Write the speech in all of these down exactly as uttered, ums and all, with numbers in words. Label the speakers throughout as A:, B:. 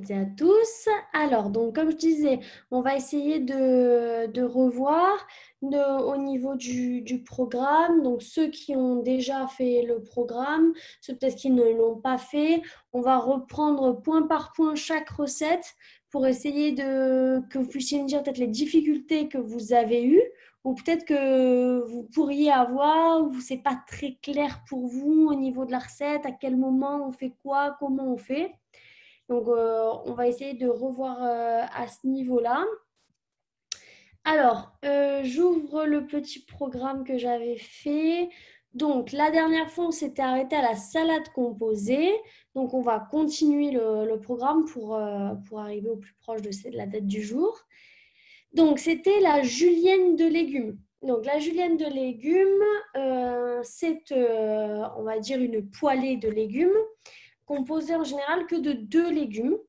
A: toutes et à tous. Alors, donc, comme je disais, on va essayer de, de revoir de- au niveau du, du programme. Donc, ceux qui ont déjà fait le programme, ceux peut-être qui ne l'ont pas fait, on va reprendre point par point chaque recette pour essayer de, que vous puissiez me dire peut-être les difficultés que vous avez eues ou peut-être que vous pourriez avoir, ou c'est pas très clair pour vous au niveau de la recette, à quel moment on fait quoi, comment on fait. Donc, euh, on va essayer de revoir euh, à ce niveau-là. Alors, euh, j'ouvre le petit programme que j'avais fait. Donc, la dernière fois, on s'était arrêté à la salade composée. Donc, on va continuer le, le programme pour, euh, pour arriver au plus proche de la date du jour. Donc, c'était la julienne de légumes. Donc, la julienne de légumes, euh, c'est, euh, on va dire, une poêlée de légumes composée en général que de deux légumes.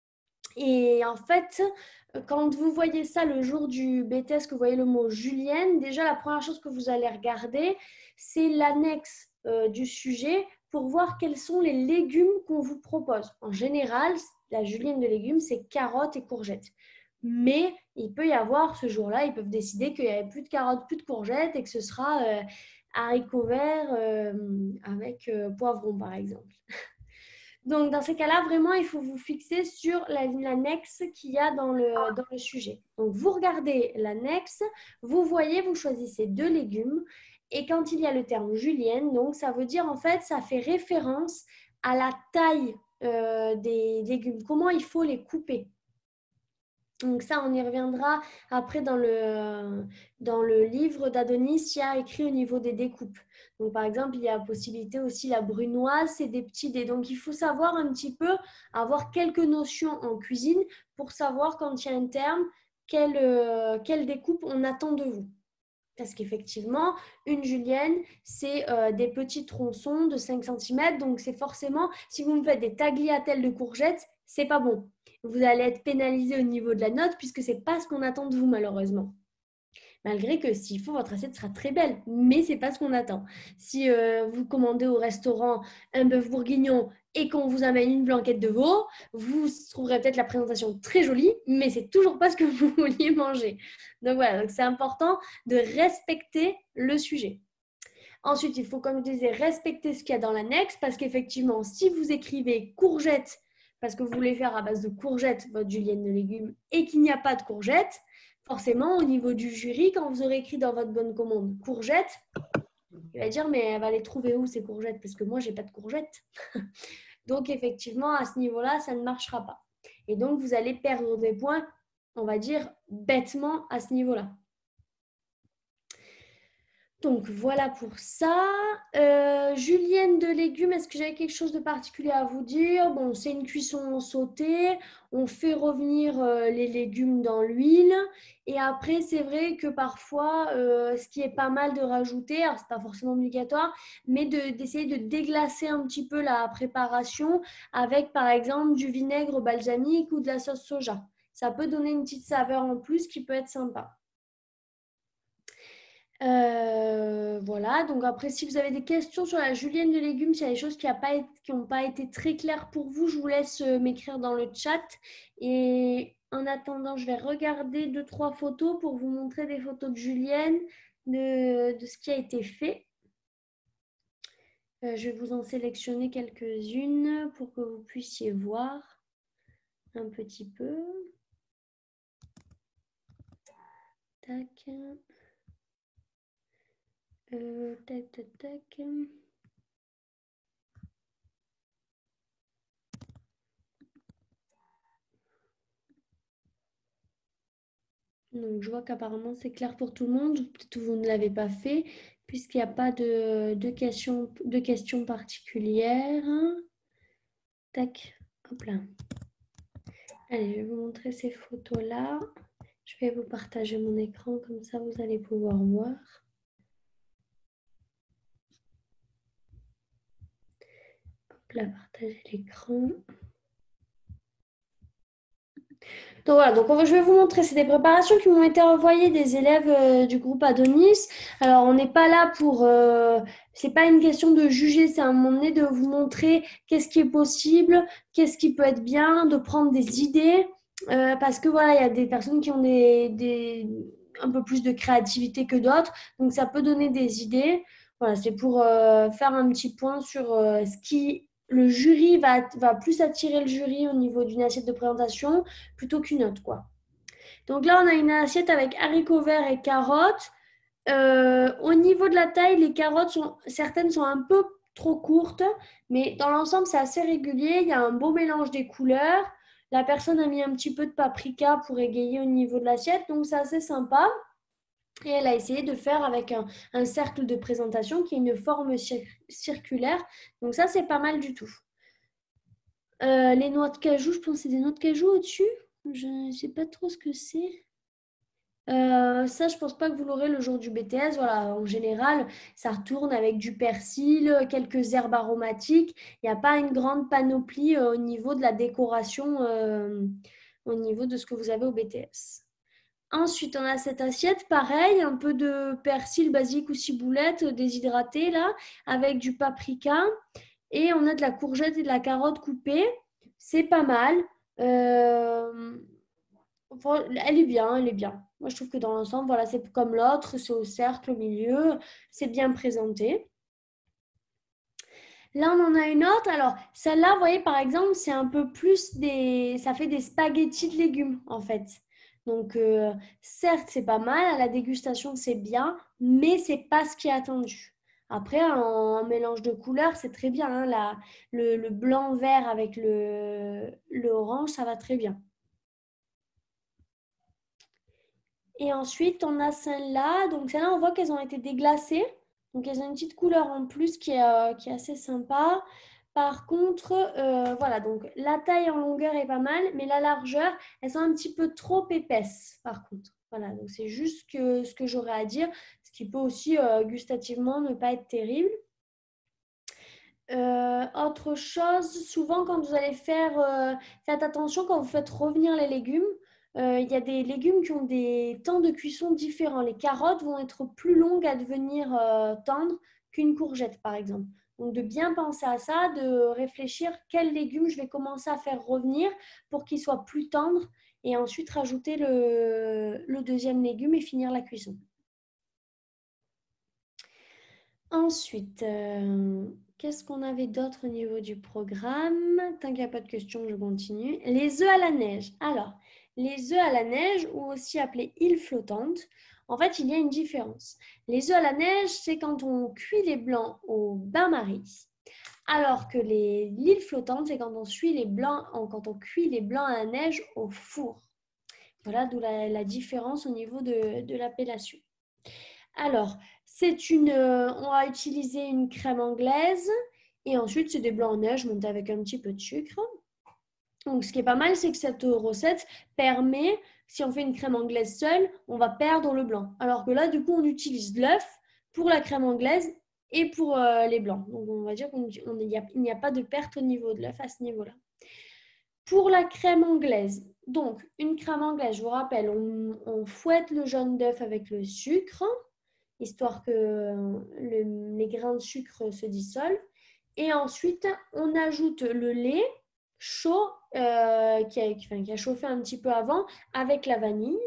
A: Et en fait, quand vous voyez ça le jour du B T S, que vous voyez le mot julienne, déjà la première chose que vous allez regarder, c'est l'annexe euh, du sujet pour voir quels sont les légumes qu'on vous propose. En général, la julienne de légumes, c'est carottes et courgettes. Mais il peut y avoir ce jour-là, ils peuvent décider qu'il n'y avait plus de carottes, plus de courgettes et que ce sera euh, haricots verts euh, avec euh, poivrons, par exemple. Donc, dans ces cas-là, vraiment, il faut vous fixer sur l'annexe qu'il y a dans le, dans le sujet. Donc, vous regardez l'annexe, vous voyez, vous choisissez deux légumes. Et quand il y a le terme julienne, donc ça veut dire, en fait, ça fait référence à la taille euh, des légumes, comment il faut les couper. Donc ça, on y reviendra après dans le, dans le livre d'Adonis, il y a écrit au niveau des découpes. Donc par exemple, il y a la possibilité aussi la brunoise, c'est des petits dés. Donc il faut savoir un petit peu, avoir quelques notions en cuisine pour savoir quand il y a un terme, quelle, euh, quelle découpe on attend de vous. Parce qu'effectivement, une julienne, c'est euh, des petits tronçons de cinq centimètres. Donc, c'est forcément, si vous me faites des tagliatelles de courgettes, c'est pas bon. Vous allez être pénalisé au niveau de la note puisque c'est pas ce qu'on attend de vous, malheureusement. Malgré que s'il faut, votre assiette sera très belle, mais c'est pas ce qu'on attend. Si euh, vous commandez au restaurant un bœuf bourguignon et qu'on vous amène une blanquette de veau, vous trouverez peut-être la présentation très jolie, mais c'est toujours pas ce que vous vouliez manger. Donc voilà, donc c'est important de respecter le sujet. Ensuite, il faut, comme je disais, respecter ce qu'il y a dans l'annexe parce qu'effectivement, si vous écrivez courgettes parce que vous voulez faire à base de courgettes votre julienne de légumes et qu'il n'y a pas de courgettes, forcément, au niveau du jury, quand vous aurez écrit dans votre bonne commande courgettes, il va dire mais elle va les trouver où ces courgettes parce que moi, j'ai pas de courgettes. Donc, effectivement, à ce niveau-là, ça ne marchera pas. Et donc, vous allez perdre des points, on va dire, bêtement à ce niveau-là. Donc voilà pour ça. Euh, julienne de légumes, est-ce que j'avais quelque chose de particulier à vous dire? Bon, c'est une cuisson sautée. On fait revenir euh, les légumes dans l'huile. Et après, c'est vrai que parfois, euh, ce qui est pas mal de rajouter, alors c'est pas forcément obligatoire, mais de, d'essayer de déglacer un petit peu la préparation avec, par exemple, du vinaigre balsamique ou de la sauce soja. Ça peut donner une petite saveur en plus qui peut être sympa. Euh, voilà, donc après, si vous avez des questions sur la julienne de légumes, s'il y a des choses qui n'ont pas été très claires pour vous, je vous laisse euh, m'écrire dans le chat. Et en attendant, je vais regarder deux, trois photos pour vous montrer des photos de julienne, de, de ce qui a été fait. Euh, je vais vous en sélectionner quelques-unes pour que vous puissiez voir un petit peu. Tac. Euh, tac, tac, tac. Donc, je vois qu'apparemment, c'est clair pour tout le monde. Peut-être que vous ne l'avez pas fait, puisqu'il n'y a pas de, de, questions, de questions particulières. Tac, hop là. Allez, je vais vous montrer ces photos-là. Je vais vous partager mon écran, comme ça, vous allez pouvoir voir. Hop là, partager l'écran. Donc voilà, donc on va- je vais vous montrer, c'est des préparations qui m'ont été envoyées des élèves euh, du groupe Adonis. Alors on n'est pas là pour, euh, c'est pas une question de juger, c'est à un moment donné de vous montrer qu'est-ce qui est possible, qu'est-ce qui peut être bien, de prendre des idées, euh, parce que voilà, il y a des personnes qui ont des, des, un peu plus de créativité que d'autres, donc ça peut donner des idées. Voilà, c'est pour euh, faire un petit point sur euh, ce qui, le jury va, va plus attirer le jury au niveau d'une assiette de présentation plutôt qu'une autre, quoi. Donc là, on a une assiette avec haricots verts et carottes. Euh, au niveau de la taille, les carottes, sont, certaines sont un peu trop courtes, mais dans l'ensemble, c'est assez régulier. Il y a un beau mélange des couleurs. La personne a mis un petit peu de paprika pour égayer au niveau de l'assiette, donc c'est assez sympa. Et elle a essayé de faire avec un, un cercle de présentation qui est une forme cir- circulaire. Donc ça, c'est pas mal du tout. Euh, les noix de cajou, je pense que c'est des noix de cajou au-dessus. Je ne sais pas trop ce que c'est. Euh, ça, je pense pas que vous l'aurez le jour du B T S. Voilà, en général, ça retourne avec du persil, quelques herbes aromatiques. Il n'y a pas une grande panoplie euh, au niveau de la décoration, euh, au niveau de ce que vous avez au B T S. Ensuite, on a cette assiette, pareil, un peu de persil, basique ou ciboulette euh, déshydraté là, avec du paprika. Et on a de la courgette et de la carotte coupée. C'est pas mal. Euh, Enfin, elle est bien, elle est bien. Moi, je trouve que dans l'ensemble, voilà, c'est comme l'autre, c'est au cercle, au milieu, c'est bien présenté. Là, on en a une autre. Alors, celle-là, vous voyez, par exemple, c'est un peu plus des... Ça fait des spaghettis de légumes, en fait. Donc, euh, certes, c'est pas mal. À la dégustation, c'est bien, mais c'est pas ce qui est attendu. Après, en mélange de couleurs, c'est très bien, hein. La- le, le blanc-vert avec le, le orange, ça va très bien. Et ensuite, on a celle-là. Donc, celle-là, on voit qu'elles ont été déglacées. Donc, elles ont une petite couleur en plus qui est, euh, qui est assez sympa. Par contre, euh, voilà, donc la taille en longueur est pas mal, mais la largeur, elles sont un petit peu trop épaisses, par contre. Voilà, donc c'est juste que, ce que j'aurais à dire, ce qui peut aussi euh, gustativement ne pas être terrible. Euh, autre chose, souvent quand vous allez faire, euh, faites attention quand vous faites revenir les légumes. Euh, Il y a des légumes qui ont des temps de cuisson différents. Les carottes vont être plus longues à devenir euh, tendres qu'une courgette, par exemple. Donc de bien penser à ça, de réfléchir quels légumes je vais commencer à faire revenir pour qu'ils soient plus tendres et ensuite rajouter le, le deuxième légume et finir la cuisson. Ensuite, euh, qu'est-ce qu'on avait d'autre au niveau du programme? Tant qu'il n'y a pas de questions, je continue. Les œufs à la neige. Alors, les œufs à la neige, ou aussi appelés îles flottantes, en fait, il y a une différence. Les œufs à la neige, c'est quand on cuit les blancs au bain-marie, alors que les l'île flottante, c'est quand on suit les blancs, quand on cuit les blancs à la neige au four. Voilà d'où la, la différence au niveau de, de l'appellation. Alors, c'est une, euh, on va utiliser une crème anglaise et ensuite c'est des blancs en neige montés avec un petit peu de sucre. Donc, ce qui est pas mal, c'est que cette recette permet, si on fait une crème anglaise seule, on va perdre le blanc. Alors que là, du coup, on utilise l'œuf pour la crème anglaise et pour euh, les blancs. Donc, on va dire qu'il n'y a, a pas de perte au niveau de l'œuf à ce niveau-là. Pour la crème anglaise, donc une crème anglaise, je vous rappelle, on, on fouette le jaune d'œuf avec le sucre histoire que le, les grains de sucre se dissolvent. Et ensuite, on ajoute le lait chaud euh, qui, a, enfin, qui a chauffé un petit peu avant avec la vanille.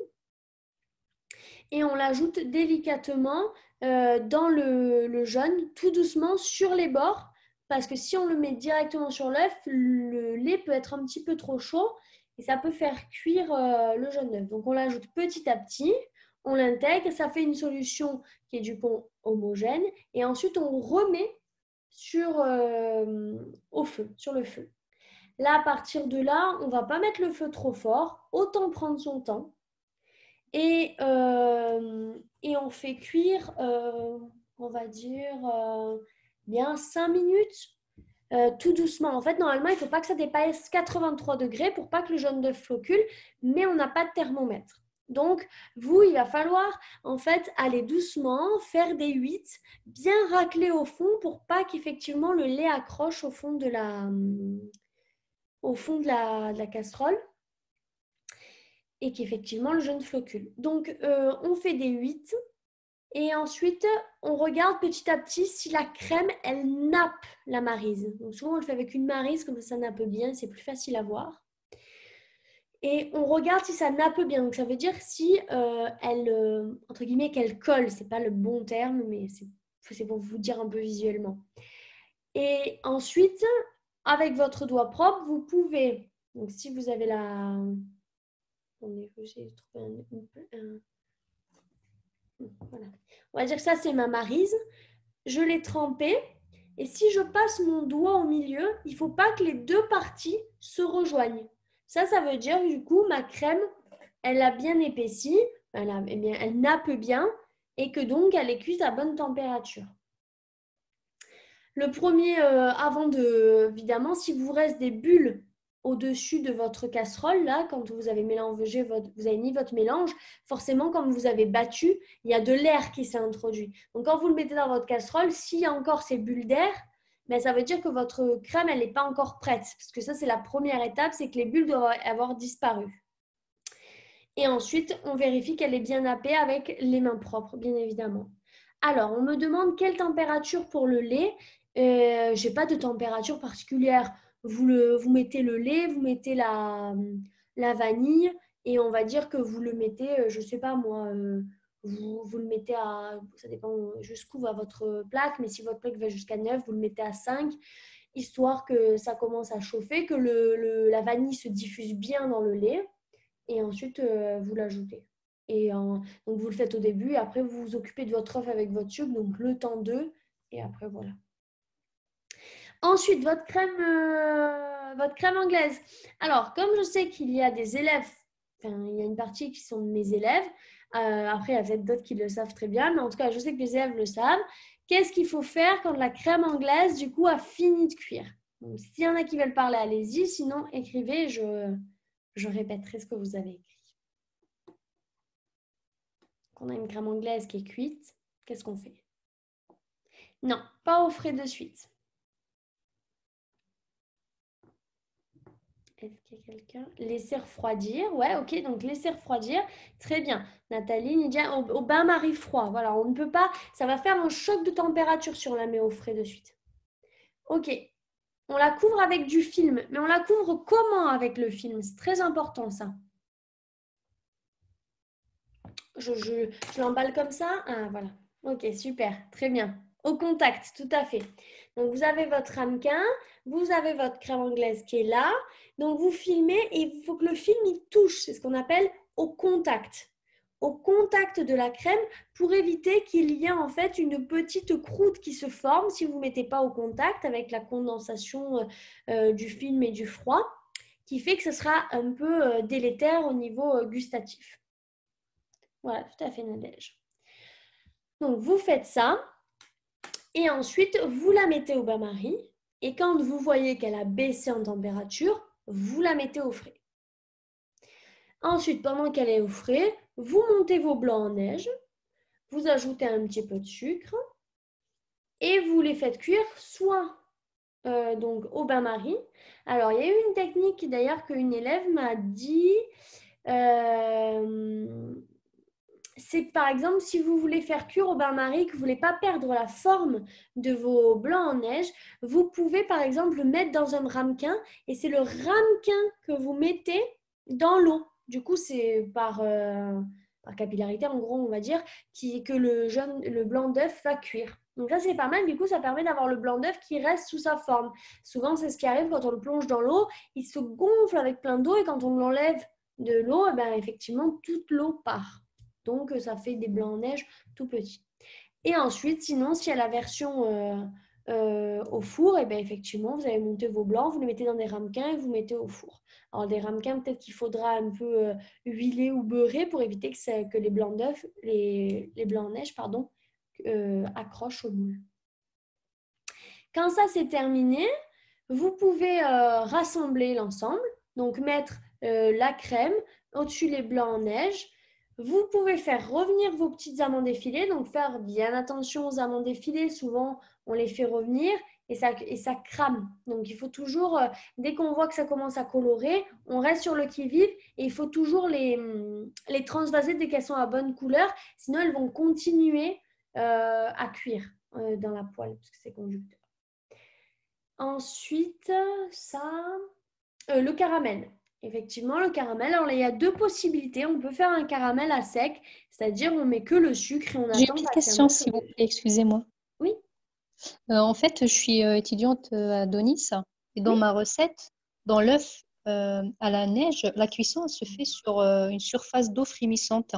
A: Et on l'ajoute délicatement euh, dans le, le jaune, tout doucement sur les bords. Parce que si on le met directement sur l'œuf, le lait peut être un petit peu trop chaud et ça peut faire cuire euh, le jaune d'œuf. Donc on l'ajoute petit à petit, on l'intègre, ça fait une solution qui est du coup homogène et ensuite on remet sur, euh, au feu, sur le feu. Là, à partir de là, on ne va pas mettre le feu trop fort, autant prendre son temps. Et, euh, et on fait cuire, euh, on va dire, euh, bien cinq minutes, euh, tout doucement. En fait, normalement, il ne faut pas que ça dépasse quatre-vingt-trois degrés pour pas que le jaune d'œuf flocule, mais on n'a pas de thermomètre. Donc, vous, il va falloir en fait aller doucement, faire des huit, bien racler au fond pour pas qu'effectivement le lait accroche au fond de la, au fond de la, de la casserole. et qu'effectivement, le jaune flocule. Donc, euh, on fait des huit. Et ensuite, on regarde petit à petit si la crème, elle nappe la maryse. Donc souvent, on le fait avec une maryse, comme ça, ça nappe bien, c'est plus facile à voir. Et on regarde si ça nappe bien. Donc ça veut dire si euh, elle, euh, entre guillemets, qu'elle colle. C'est pas le bon terme, mais c'est pour vous dire un peu visuellement. Et ensuite, avec votre doigt propre, vous pouvez, donc si vous avez la... J'ai trouvé un... un... Voilà. On va dire que ça, c'est ma maryse. Je l'ai trempée. Et si je passe mon doigt au milieu, il ne faut pas que les deux parties se rejoignent. Ça, ça veut dire, du coup, ma crème, elle a bien épaissi, elle, a, eh bien, elle nappe bien et que donc, elle est cuite à bonne température. Le premier, euh, avant de, évidemment, si vous reste des bulles au-dessus de votre casserole, là, quand vous avez mélangé votre, vous avez mis votre mélange, forcément, quand vous avez battu, il y a de l'air qui s'est introduit. Donc, quand vous le mettez dans votre casserole, s'il y a encore ces bulles d'air, ben, ça veut dire que votre crème, elle n'est pas encore prête. Parce que ça, c'est la première étape, c'est que les bulles doivent avoir disparu. Et ensuite, on vérifie qu'elle est bien nappée avec les mains propres, bien évidemment. Alors, on me demande quelle température pour le lait. Euh, je n'ai pas de température particulière. Vous, le, vous mettez le lait, vous mettez la, la vanille et on va dire que vous le mettez, je ne sais pas moi, euh, vous, vous le mettez à, ça dépend jusqu'où va votre plaque, mais si votre plaque va jusqu'à neuf, vous le mettez à cinq, histoire que ça commence à chauffer, que le, le, la vanille se diffuse bien dans le lait et ensuite euh, vous l'ajoutez. Et en, donc vous le faites au début et après vous vous occupez de votre œuf avec votre sucre, donc le temps d'eux et après voilà. Ensuite, votre crème, euh, votre crème anglaise. Alors, comme je sais qu'il y a des élèves, enfin, il y a une partie qui sont de mes élèves, euh, après, il y a peut-être d'autres qui le savent très bien, mais en tout cas, je sais que les élèves le savent. Qu'est-ce qu'il faut faire quand la crème anglaise, du coup, a fini de cuire? S'il y en a qui veulent parler, allez-y. Sinon, écrivez, je, je répéterai ce que vous avez écrit. Quand on a une crème anglaise qui est cuite, qu'est-ce qu'on fait? Non, pas au frais de suite. Est-ce qu'il y a quelqu'un? Laisser refroidir. Ouais, ok, donc laisser refroidir. Très bien. Nathalie, Nidia, au, au bain-marie froid. Voilà, on ne peut pas. Ça va faire un choc de température si on la met au frais de suite. Ok. On la couvre avec du film. Mais on la couvre comment avec le film? C'est très important, ça. Je, je, je l'emballe comme ça. Ah, voilà. Ok, super. Très bien. Au contact, tout à fait. Donc, vous avez votre ramequin, vous avez votre crème anglaise qui est là. Donc, vous filmez et il faut que le film il touche. C'est ce qu'on appelle au contact. Au contact de la crème pour éviter qu'il y ait en fait une petite croûte qui se forme si vous ne mettez pas au contact avec la condensation euh, du film et du froid, qui fait que ce sera un peu euh, délétère au niveau euh, gustatif. Voilà, tout à fait, Nadège. Donc, vous faites ça. Et ensuite, vous la mettez au bain-marie. Et quand vous voyez qu'elle a baissé en température, vous la mettez au frais. Ensuite, pendant qu'elle est au frais, vous montez vos blancs en neige. Vous ajoutez un petit peu de sucre. Et vous les faites cuire soit euh, donc au bain-marie. Alors, il y a eu une technique d'ailleurs qu'une élève m'a dit... Euh, c'est par exemple si vous voulez faire cuire au bain-marie, que vous ne voulez pas perdre la forme de vos blancs en neige, vous pouvez par exemple le mettre dans un ramequin et c'est le ramequin que vous mettez dans l'eau. Du coup, c'est par, euh, par capillarité, en gros, on va dire, qui, que le, jaune, le blanc d'œuf va cuire. Donc ça, c'est pas mal. Du coup, ça permet d'avoir le blanc d'œuf qui reste sous sa forme. Souvent, c'est ce qui arrive quand on le plonge dans l'eau. Il se gonfle avec plein d'eau et quand on l'enlève de l'eau, eh ben, effectivement, toute l'eau part. Donc, ça fait des blancs en neige tout petits. Et ensuite, sinon, si il y a la version euh, euh, au four, et bien effectivement, vous allez monter vos blancs, vous les mettez dans des ramequins et vous mettez au four. Alors, des ramequins, peut-être qu'il faudra un peu euh, huiler ou beurrer pour éviter que, ça, que les blancs d'œufs, les, les blancs en neige, pardon, euh, accrochent au moule. Quand ça, c'est terminé, vous pouvez euh, rassembler l'ensemble. Donc, mettre euh, la crème au-dessus les blancs en neige. Vous pouvez faire revenir vos petites amandes effilées, donc faire bien attention aux amandes effilées. Souvent, on les fait revenir et ça, et ça crame. Donc, il faut toujours, euh, dès qu'on voit que ça commence à colorer, on reste sur le qui-vive et il faut toujours les, les transvaser dès qu'elles sont à bonne couleur. Sinon, elles vont continuer euh, à cuire euh, dans la poêle parce que c'est conducteur. Ensuite, ça, euh, le caramel. Effectivement, le caramel, alors il y a deux possibilités. On peut faire un caramel à sec, c'est-à-dire on met que le sucre et on
B: J'ai une
A: attend
B: petite question,
A: patiemment que
B: s'il vous
A: le...
B: plaît, excusez-moi.
A: Oui,
B: Euh, en fait, je suis euh, étudiante euh, à Donis et dans
A: oui.
B: ma recette, dans l'œuf euh, à la neige, la cuisson elle se fait sur euh, une surface d'eau frémissante.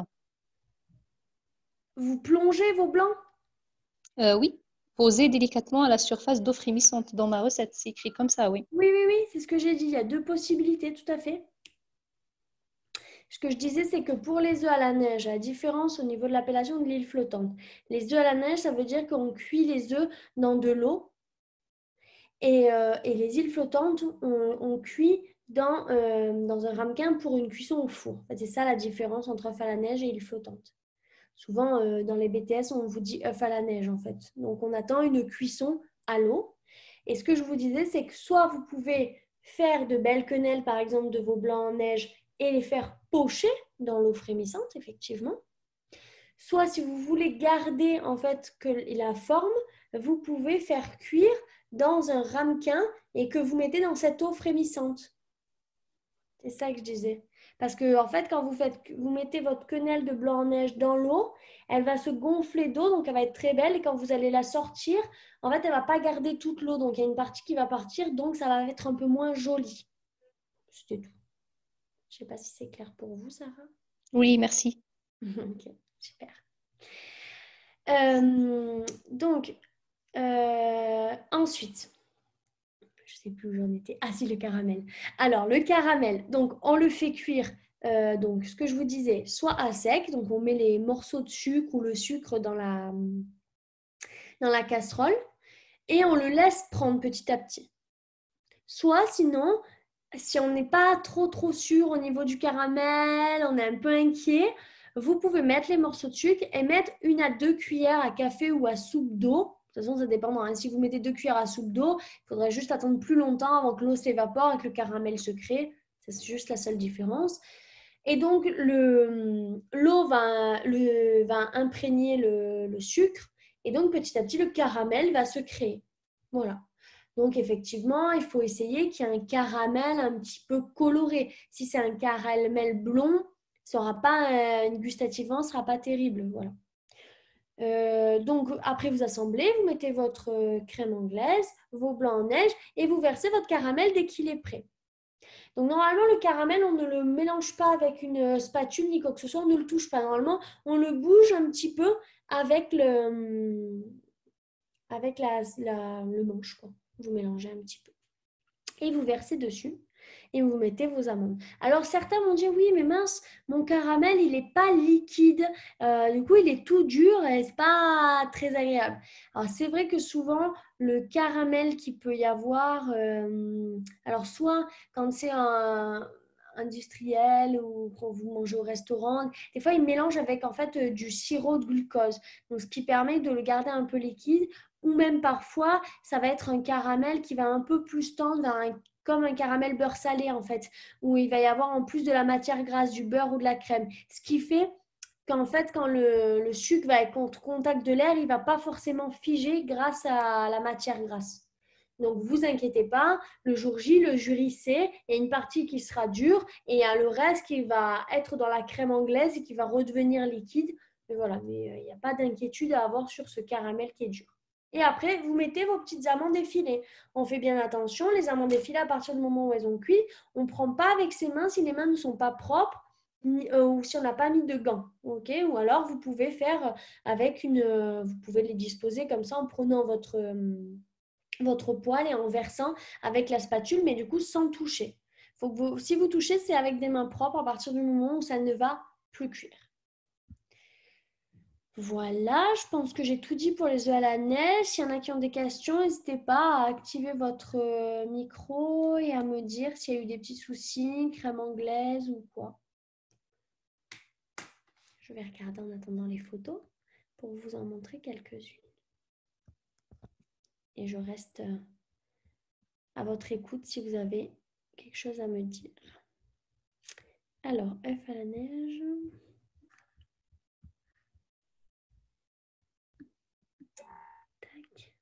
A: Vous plongez vos blancs?
B: Euh, oui, posé délicatement à la surface d'eau frémissante. Dans ma recette, c'est écrit comme ça, oui.
A: Oui, oui, oui, c'est ce que j'ai dit. Il y a deux possibilités, tout à fait. Ce que je disais, c'est que pour les œufs à la neige, la différence au niveau de l'appellation de l'île flottante. Les œufs à la neige, ça veut dire qu'on cuit les œufs dans de l'eau. Et, euh, et les îles flottantes, on, on cuit dans, euh, dans un ramequin pour une cuisson au four. En fait, c'est ça la différence entre œuf à la neige et île flottante. Souvent, euh, dans les B T S, on vous dit œuf à la neige, en fait. Donc, on attend une cuisson à l'eau. Et ce que je vous disais, c'est que soit vous pouvez faire de belles quenelles, par exemple, de vos blancs en neige et les faire pocher dans l'eau frémissante, effectivement. Soit, si vous voulez garder, en fait, que la forme, vous pouvez faire cuire dans un ramequin et que vous mettez dans cette eau frémissante. C'est ça que je disais. Parce que, en fait, quand vous, faites, vous mettez votre quenelle de blanc en neige dans l'eau, elle va se gonfler d'eau, donc elle va être très belle. Et quand vous allez la sortir, en fait, elle ne va pas garder toute l'eau. Donc, il y a une partie qui va partir, donc ça va être un peu moins joli. C'était tout. Je ne sais pas si c'est clair pour vous, Sarah.
B: Oui, merci.
A: Ok, super. Euh, donc, euh, ensuite, je sais plus où j'en étais. Ah si, le caramel. Alors, le caramel, donc on le fait cuire, euh, donc ce que je vous disais, soit à sec, donc on met les morceaux de sucre ou le sucre dans la, dans la casserole et on le laisse prendre petit à petit. Soit sinon, si on n'est pas trop trop sûr au niveau du caramel, on est un peu inquiet, vous pouvez mettre les morceaux de sucre et mettre une à deux cuillères à café ou à soupe d'eau. De toute façon, ça dépend. Hein. Si vous mettez deux cuillères à soupe d'eau, il faudrait juste attendre plus longtemps avant que l'eau s'évapore et que le caramel se crée. C'est juste la seule différence. Et donc, l'eau va, le, va imprégner le, le sucre. Et donc, petit à petit, le caramel va se créer. Voilà. Donc, effectivement, il faut essayer qu'il y ait un caramel un petit peu coloré. Si c'est un caramel blond, ça aura pas, euh, gustativement, ce ne sera pas terrible. Voilà. Euh, donc, après, vous assemblez, vous mettez votre euh, crème anglaise, vos blancs en neige et vous versez votre caramel dès qu'il est prêt. Donc, normalement, le caramel, on ne le mélange pas avec une spatule ni quoi que ce soit, on ne le touche pas. Normalement, on le bouge un petit peu avec le, avec la, la, le manche, quoi. Vous mélangez un petit peu. Et vous versez dessus et vous mettez vos amandes. Alors certains m'ont dit oui mais mince, mon caramel il n'est pas liquide, euh, du coup il est tout dur et c'est pas très agréable. Alors c'est vrai que souvent le caramel qu'il peut y avoir, euh, alors soit quand c'est un industriel ou quand vous mangez au restaurant, des fois ils mélangent avec en fait du sirop de glucose, donc ce qui permet de le garder un peu liquide. Ou même parfois, ça va être un caramel qui va un peu plus tendre, un, comme un caramel beurre salé en fait, où il va y avoir en plus de la matière grasse, du beurre ou de la crème. Ce qui fait qu'en fait, quand le, le sucre va être contre contact de l'air, il ne va pas forcément figer grâce à la matière grasse. Donc, vous inquiétez pas, le jour J, le jury sait, il y a une partie qui sera dure et il y a le reste qui va être dans la crème anglaise et qui va redevenir liquide. Mais voilà, mais euh, il n'y a pas d'inquiétude à avoir sur ce caramel qui est dur. Et après, vous mettez vos petites amandes effilées. On fait bien attention, les amandes effilées, à partir du moment où elles ont cuit, on ne prend pas avec ses mains si les mains ne sont pas propres ni, euh, ou si on n'a pas mis de gants. Okay, ou alors, vous pouvez faire avec une... Euh, vous pouvez les disposer comme ça en prenant votre, euh, votre poêle et en versant avec la spatule, mais du coup sans toucher. Faut que vous, si vous touchez, c'est avec des mains propres à partir du moment où ça ne va plus cuire. Voilà, je pense que j'ai tout dit pour les œufs à la neige. S'il y en a qui ont des questions, n'hésitez pas à activer votre micro et à me dire s'il y a eu des petits soucis, crème anglaise ou quoi. Je vais regarder en attendant les photos pour vous en montrer quelques-unes. Et je reste à votre écoute si vous avez quelque chose à me dire. Alors, œuf à la neige. Tac.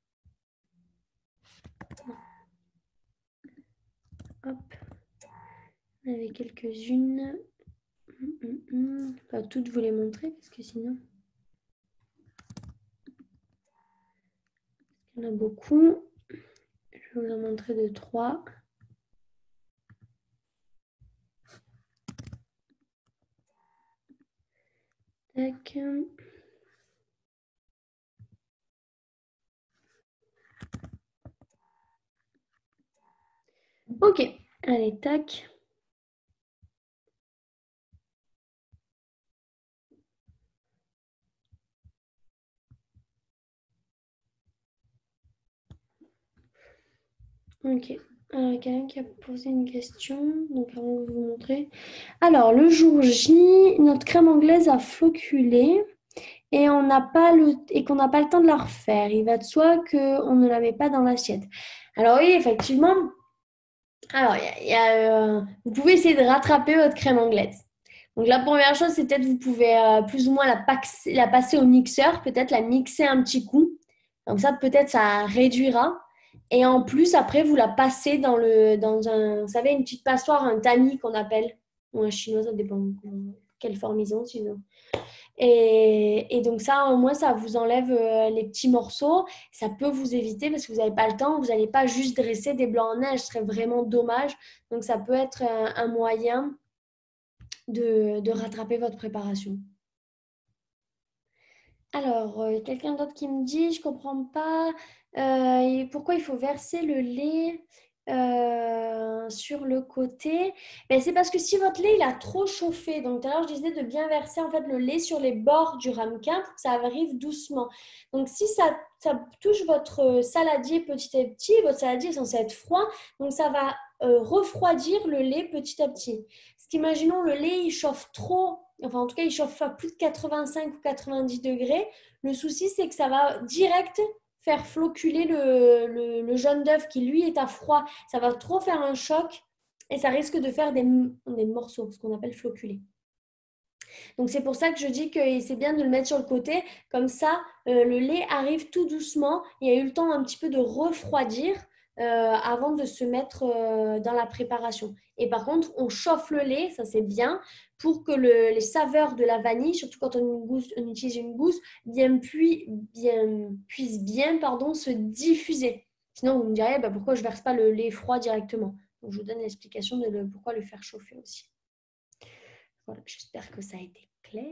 A: Hop. On avait quelques-unes. Hum, hum, hum. Pas toutes vous les montrer parce que sinon... Il y en a beaucoup. Je vais vous en montrer deux, trois. Tac. Ok, allez, tac. Ok, alors, quelqu'un qui a posé une question, donc avant de vous montrer. Alors, le jour J, notre crème anglaise a floculé et on n'a pas le et qu'on n'a pas le temps de la refaire. Il va de soi qu'on ne la met pas dans l'assiette. Alors oui, effectivement. Alors, y a, y a, euh, vous pouvez essayer de rattraper votre crème anglaise. Donc la première chose, c'est peut-être vous pouvez euh, plus ou moins la, paxer, la passer au mixeur, peut-être la mixer un petit coup. Comme ça, peut-être ça réduira. Et en plus, après, vous la passez dans, le, dans un, vous savez, une petite passoire, un tamis qu'on appelle, ou un chinois, ça dépend quelle forme ils ont, sinon. Et, et donc ça, au moins, ça vous enlève euh, les petits morceaux. Ça peut vous éviter parce que vous n'avez pas le temps. Vous n'allez pas juste dresser des blancs en neige. Ce serait vraiment dommage. Donc ça peut être un, un moyen de, de rattraper votre préparation. Alors, euh, quelqu'un d'autre qui me dit, je ne comprends pas euh, pourquoi il faut verser le lait euh, sur le côté. Ben, c'est parce que si votre lait il a trop chauffé, donc tout à l'heure je disais de bien verser en fait le lait sur les bords du ramequin pour que ça arrive doucement. Donc si ça, ça touche votre saladier petit à petit, votre saladier est censé être froid, donc ça va euh, refroidir le lait petit à petit. Parce qu'imaginons le lait il chauffe trop. Enfin, en tout cas, il chauffe à plus de quatre-vingt-cinq ou quatre-vingt-dix degrés. Le souci, c'est que ça va direct faire floculer le, le, le jaune d'œuf qui, lui, est à froid. Ça va trop faire un choc et ça risque de faire des, des morceaux, ce qu'on appelle floculer. Donc, c'est pour ça que je dis que c'est bien de le mettre sur le côté. Comme ça, euh, le lait arrive tout doucement. Il y a eu le temps un petit peu de refroidir euh, avant de se mettre euh, dans la préparation. Et par contre, on chauffe le lait, ça c'est bien, pour que le, les saveurs de la vanille, surtout quand on, gousse, on utilise une gousse, bien, puis, bien, puissent bien pardon, se diffuser. Sinon, vous me diriez bah, pourquoi je ne verse pas le lait froid directement. Donc, je vous donne l'explication de le, pourquoi le faire chauffer aussi. Voilà, j'espère que ça a été clair.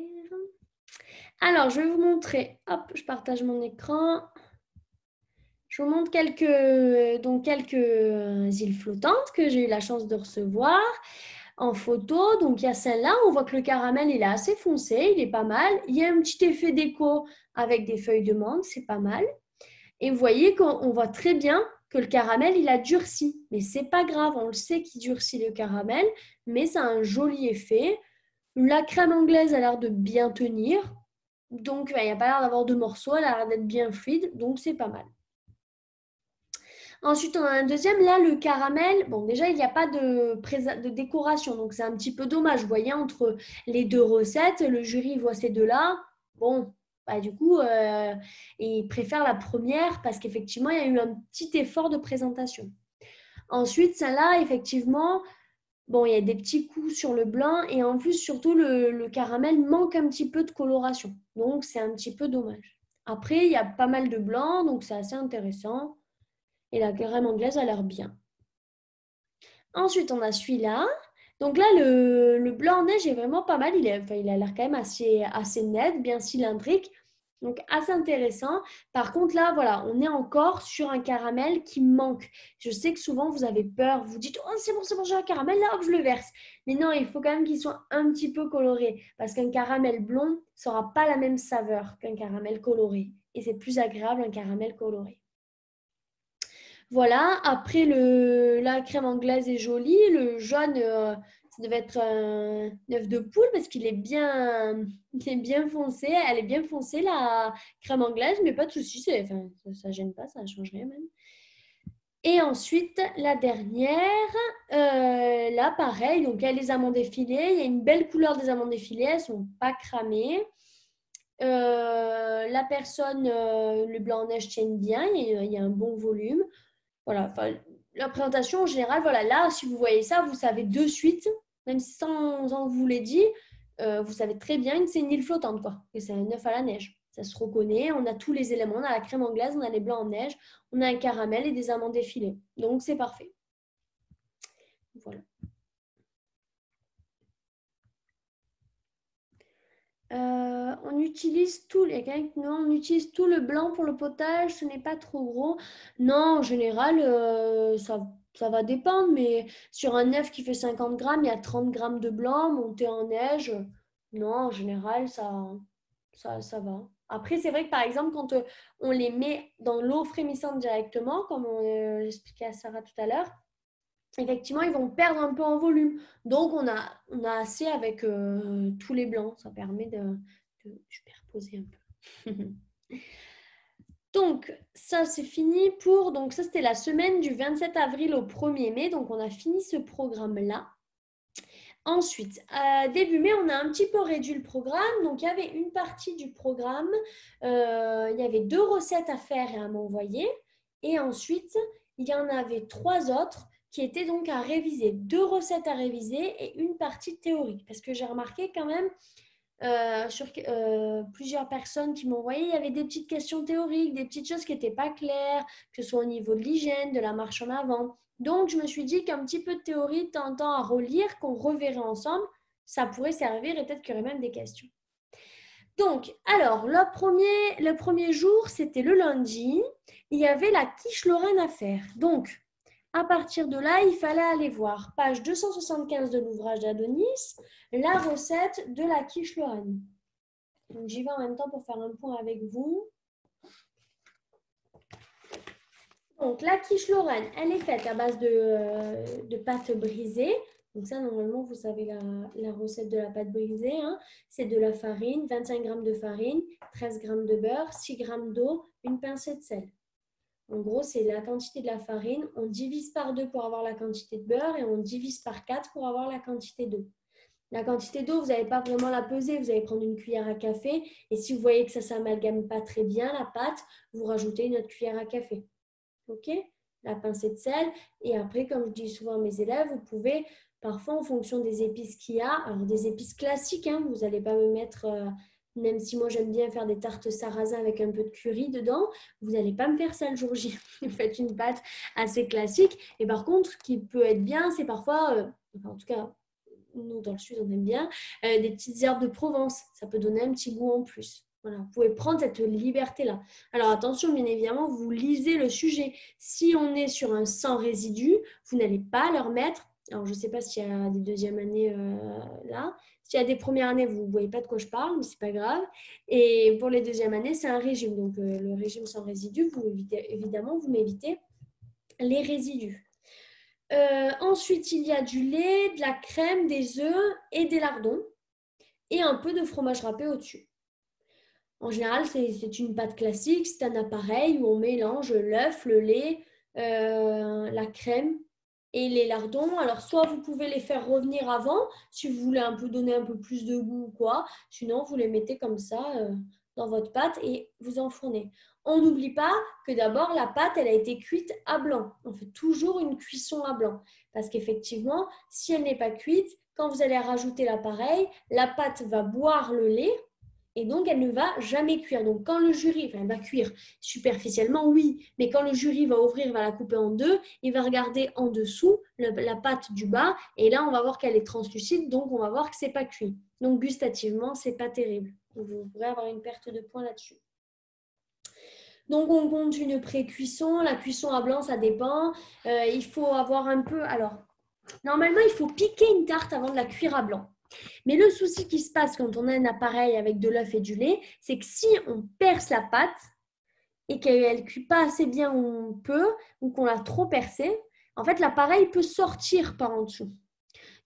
A: Alors, je vais vous montrer. Hop, je partage mon écran. Je vous montre quelques, donc quelques îles flottantes que j'ai eu la chance de recevoir en photo. Donc, il y a celle-là. On voit que le caramel, il est assez foncé. Il est pas mal. Il y a un petit effet déco avec des feuilles de menthe. C'est pas mal. Et vous voyez qu'on voit très bien que le caramel, il a durci. Mais c'est pas grave. On le sait qu'il durcit le caramel. Mais ça a un joli effet. La crème anglaise a l'air de bien tenir. Donc, il n'y a pas l'air d'avoir de morceaux. Elle a l'air d'être bien fluide. Donc, c'est pas mal. Ensuite, on a un deuxième. Là, le caramel, bon, déjà, il n'y a pas de, de décoration. Donc, c'est un petit peu dommage. Vous voyez, entre les deux recettes, le jury voit ces deux-là. Bon, bah, du coup, euh, il préfère la première parce qu'effectivement, il y a eu un petit effort de présentation. Ensuite, celle-là, effectivement, bon, il y a des petits coups sur le blanc et en plus, surtout, le, le caramel manque un petit peu de coloration. Donc, c'est un petit peu dommage. Après, il y a pas mal de blanc, donc c'est assez intéressant. Et la crème anglaise a l'air bien. Ensuite, on a celui-là. Donc là, le, le blanc en neige est vraiment pas mal. Il, est, enfin, il a l'air quand même assez, assez net, bien cylindrique. Donc, assez intéressant. Par contre, là, voilà, on est encore sur un caramel qui manque. Je sais que souvent, vous avez peur. Vous dites, oh, c'est bon, c'est bon, j'ai un caramel, là, hop, je le verse. Mais non, il faut quand même qu'il soit un petit peu coloré. Parce qu'un caramel blond n'aura pas la même saveur qu'un caramel coloré. Et c'est plus agréable, un caramel coloré. Voilà, après le, la crème anglaise est jolie, le jaune, euh, Ça devait être un œuf de poule parce qu'il est bien, il est bien foncé. Elle est bien foncée, la crème anglaise, mais pas de souci. Enfin, ça ne gêne pas, ça ne change rien même. Et ensuite, la dernière, euh, là, pareil. Donc, il y a les amandes effilées. Il y a une belle couleur des amandes effilées. Elles ne sont pas cramées. Euh, la personne, euh, le blanc en neige tienne bien. Il y a, il y a un bon volume. Voilà, enfin, la présentation en général, voilà, là, si vous voyez ça, vous savez de suite, même sans on vous l'ait dit, euh, vous savez très bien que c'est une île flottante, quoi, que c'est un œuf à la neige. Ça se reconnaît, on a tous les éléments, on a la crème anglaise, on a les blancs en neige, on a un caramel et des amandes effilées. Donc, c'est parfait. Voilà. Euh, on utilise tout les non, on utilise tout le blanc pour le potage, ce n'est pas trop gros. Non, en général, euh, ça, ça va dépendre, mais sur un œuf qui fait cinquante grammes, il y a trente grammes de blanc monté en neige. Non, en général, ça, ça, ça va. Après, c'est vrai que par exemple, quand euh, on les met dans l'eau frémissante directement, comme on euh, l'expliquait à Sarah tout à l'heure, effectivement, ils vont perdre un peu en volume. Donc, on a, on a assez avec euh, tous les blancs. Ça permet de, de superposer un peu. Donc, ça, c'est fini pour... Donc, ça, c'était la semaine du vingt-sept avril au premier mai. Donc, on a fini ce programme-là. Ensuite, euh, début mai, on a un petit peu réduit le programme. Donc, il y avait une partie du programme. Euh, il y avait deux recettes à faire et à m'envoyer. Et ensuite, il y en avait trois autres qui étaient donc à réviser. Deux recettes à réviser et une partie théorique. Parce que j'ai remarqué quand même euh, sur euh, plusieurs personnes qui m'ont envoyé, il y avait des petites questions théoriques, des petites choses qui n'étaient pas claires, que ce soit au niveau de l'hygiène, de la marche en avant. Donc, je me suis dit qu'un petit peu de théorie de temps en temps à relire, qu'on reverrait ensemble, ça pourrait servir et peut-être qu'il y aurait même des questions. Donc, alors, le premier, le premier jour, c'était le lundi. Il y avait la quiche Lorraine à faire. Donc, à partir de là, il fallait aller voir page deux cent soixante-quinze de l'ouvrage d'Adonis, la recette de la quiche Lorraine. Donc, j'y vais en même temps pour faire un point avec vous. Donc, la quiche Lorraine, elle est faite à base de, euh, de pâte brisée. Donc ça, normalement, vous savez la, la recette de la pâte brisée. Hein. C'est de la farine, vingt-cinq grammes de farine, treize grammes de beurre, six grammes d'eau, une pincée de sel. En gros, c'est la quantité de la farine. On divise par deux pour avoir la quantité de beurre et on divise par quatre pour avoir la quantité d'eau. La quantité d'eau, vous n'allez pas vraiment la peser. Vous allez prendre une cuillère à café. Et si vous voyez que ça ne s'amalgame pas très bien, la pâte, vous rajoutez une autre cuillère à café. OK ? La pincée de sel. Et après, comme je dis souvent à mes élèves, vous pouvez, parfois, en fonction des épices qu'il y a, alors des épices classiques, hein, vous n'allez pas me mettre, euh, même si moi j'aime bien faire des tartes sarrasin avec un peu de curry dedans, vous n'allez pas me faire ça le jour J. Vous faites une pâte assez classique. Et par contre, ce qui peut être bien, c'est parfois, euh, enfin, en tout cas, nous dans le sud, on aime bien, euh, des petites herbes de Provence. Ça peut donner un petit goût en plus. Voilà, vous pouvez prendre cette liberté-là. Alors attention, bien évidemment, vous lisez le sujet. Si on est sur un sans résidu, vous n'allez pas leur mettre, alors je ne sais pas s'il y a des deuxièmes années euh, là, s'il y a des premières années, vous ne voyez pas de quoi je parle, mais ce n'est pas grave. Et pour les deuxièmes années, c'est un régime. Donc euh, le régime sans résidu, vous évitez, évidemment, vous m'évitez les résidus. Euh, ensuite, il y a du lait, de la crème, des œufs et des lardons et un peu de fromage râpé au-dessus. En général, c'est une pâte classique, c'est un appareil où on mélange l'œuf, le lait, euh, la crème et les lardons. Alors, soit vous pouvez les faire revenir avant, si vous voulez un peu donner un peu plus de goût ou quoi. Sinon, vous les mettez comme ça euh, dans votre pâte et vous enfournez. On n'oublie pas que d'abord, la pâte, elle a été cuite à blanc. On fait toujours une cuisson à blanc. Parce qu'effectivement, si elle n'est pas cuite, quand vous allez rajouter l'appareil, la pâte va boire le lait. Et donc, elle ne va jamais cuire. Donc, quand le jury, enfin, elle va cuire superficiellement, oui, mais quand le jury va ouvrir, va la couper en deux, il va regarder en dessous le, la pâte du bas, et là, on va voir qu'elle est translucide, donc on va voir que ce n'est pas cuit. Donc, gustativement, ce n'est pas terrible. Donc, vous pourrez avoir une perte de points là-dessus. Donc, on compte une pré-cuisson. La cuisson à blanc, ça dépend. Euh, il faut avoir un peu... Alors, normalement, il faut piquer une tarte avant de la cuire à blanc. Mais le souci qui se passe quand on a un appareil avec de l'œuf et du lait, c'est que si on perce la pâte et qu'elle ne cuit pas assez bien où on peut, ou qu'on l'a trop percée, en fait, l'appareil peut sortir par en dessous.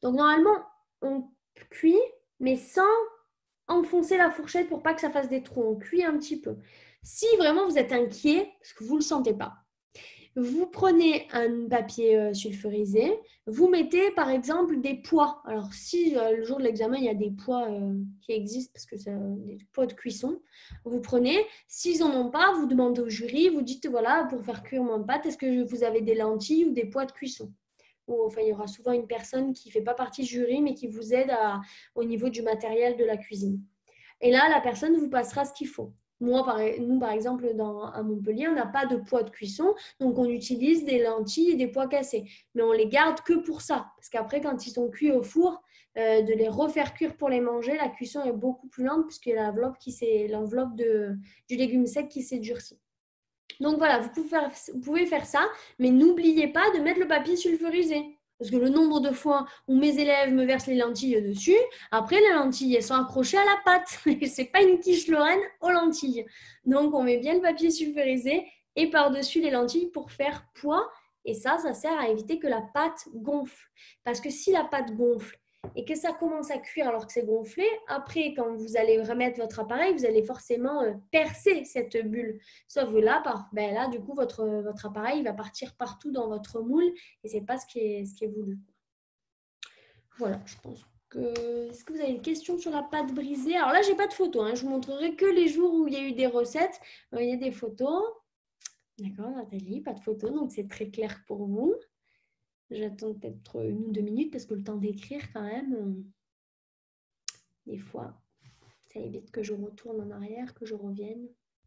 A: Donc, normalement, on cuit, mais sans enfoncer la fourchette pour pas que ça fasse des trous. On cuit un petit peu. Si vraiment vous êtes inquiet, parce que vous ne le sentez pas, vous prenez un papier euh, sulfurisé, vous mettez par exemple des poids. Alors si euh, le jour de l'examen, il y a des poids euh, qui existent, parce que c'est des poids de cuisson, vous prenez. S'ils n'en ont pas, vous demandez au jury, vous dites voilà, pour faire cuire mon pâte, est-ce que vous avez des lentilles ou des poids de cuisson? Ou, enfin, il y aura souvent une personne qui ne fait pas partie du jury, mais qui vous aide à, au niveau du matériel de la cuisine. Et là, la personne vous passera ce qu'il faut. Moi, par, nous, par exemple, dans, à Montpellier, on n'a pas de poids de cuisson, donc on utilise des lentilles et des pois cassés. Mais on les garde que pour ça, parce qu'après, quand ils sont cuits au four, euh, de les refaire cuire pour les manger, la cuisson est beaucoup plus lente, puisque l'enveloppe, qui s'est, l'enveloppe de, du légume sec qui s'est durcie. Donc voilà, vous pouvez, faire, vous pouvez faire ça, mais n'oubliez pas de mettre le papier sulfurisé. Parce que le nombre de fois où mes élèves me versent les lentilles dessus, après les lentilles, elles sont accrochées à la pâte. Et ce n'est pas une quiche Lorraine aux lentilles. Donc on met bien le papier sulfurisé et par-dessus les lentilles pour faire poids. Et ça, ça sert à éviter que la pâte gonfle. Parce que si la pâte gonfle et que ça commence à cuire alors que c'est gonflé, après, quand vous allez remettre votre appareil, vous allez forcément percer cette bulle. Sauf que là, par, ben là du coup, votre, votre appareil va partir partout dans votre moule et ce n'est pas ce qui est, ce qui est voulu. Voilà, je pense que... Est-ce que vous avez une question sur la pâte brisée? Alors là, je n'ai pas de photos. Hein. Je vous montrerai que les jours où il y a eu des recettes. Il y a des photos. D'accord, Nathalie, pas de photos, donc c'est très clair pour vous. J'attends peut-être une ou deux minutes parce que le temps d'écrire quand même, des fois, ça évite que je retourne en arrière, que je revienne.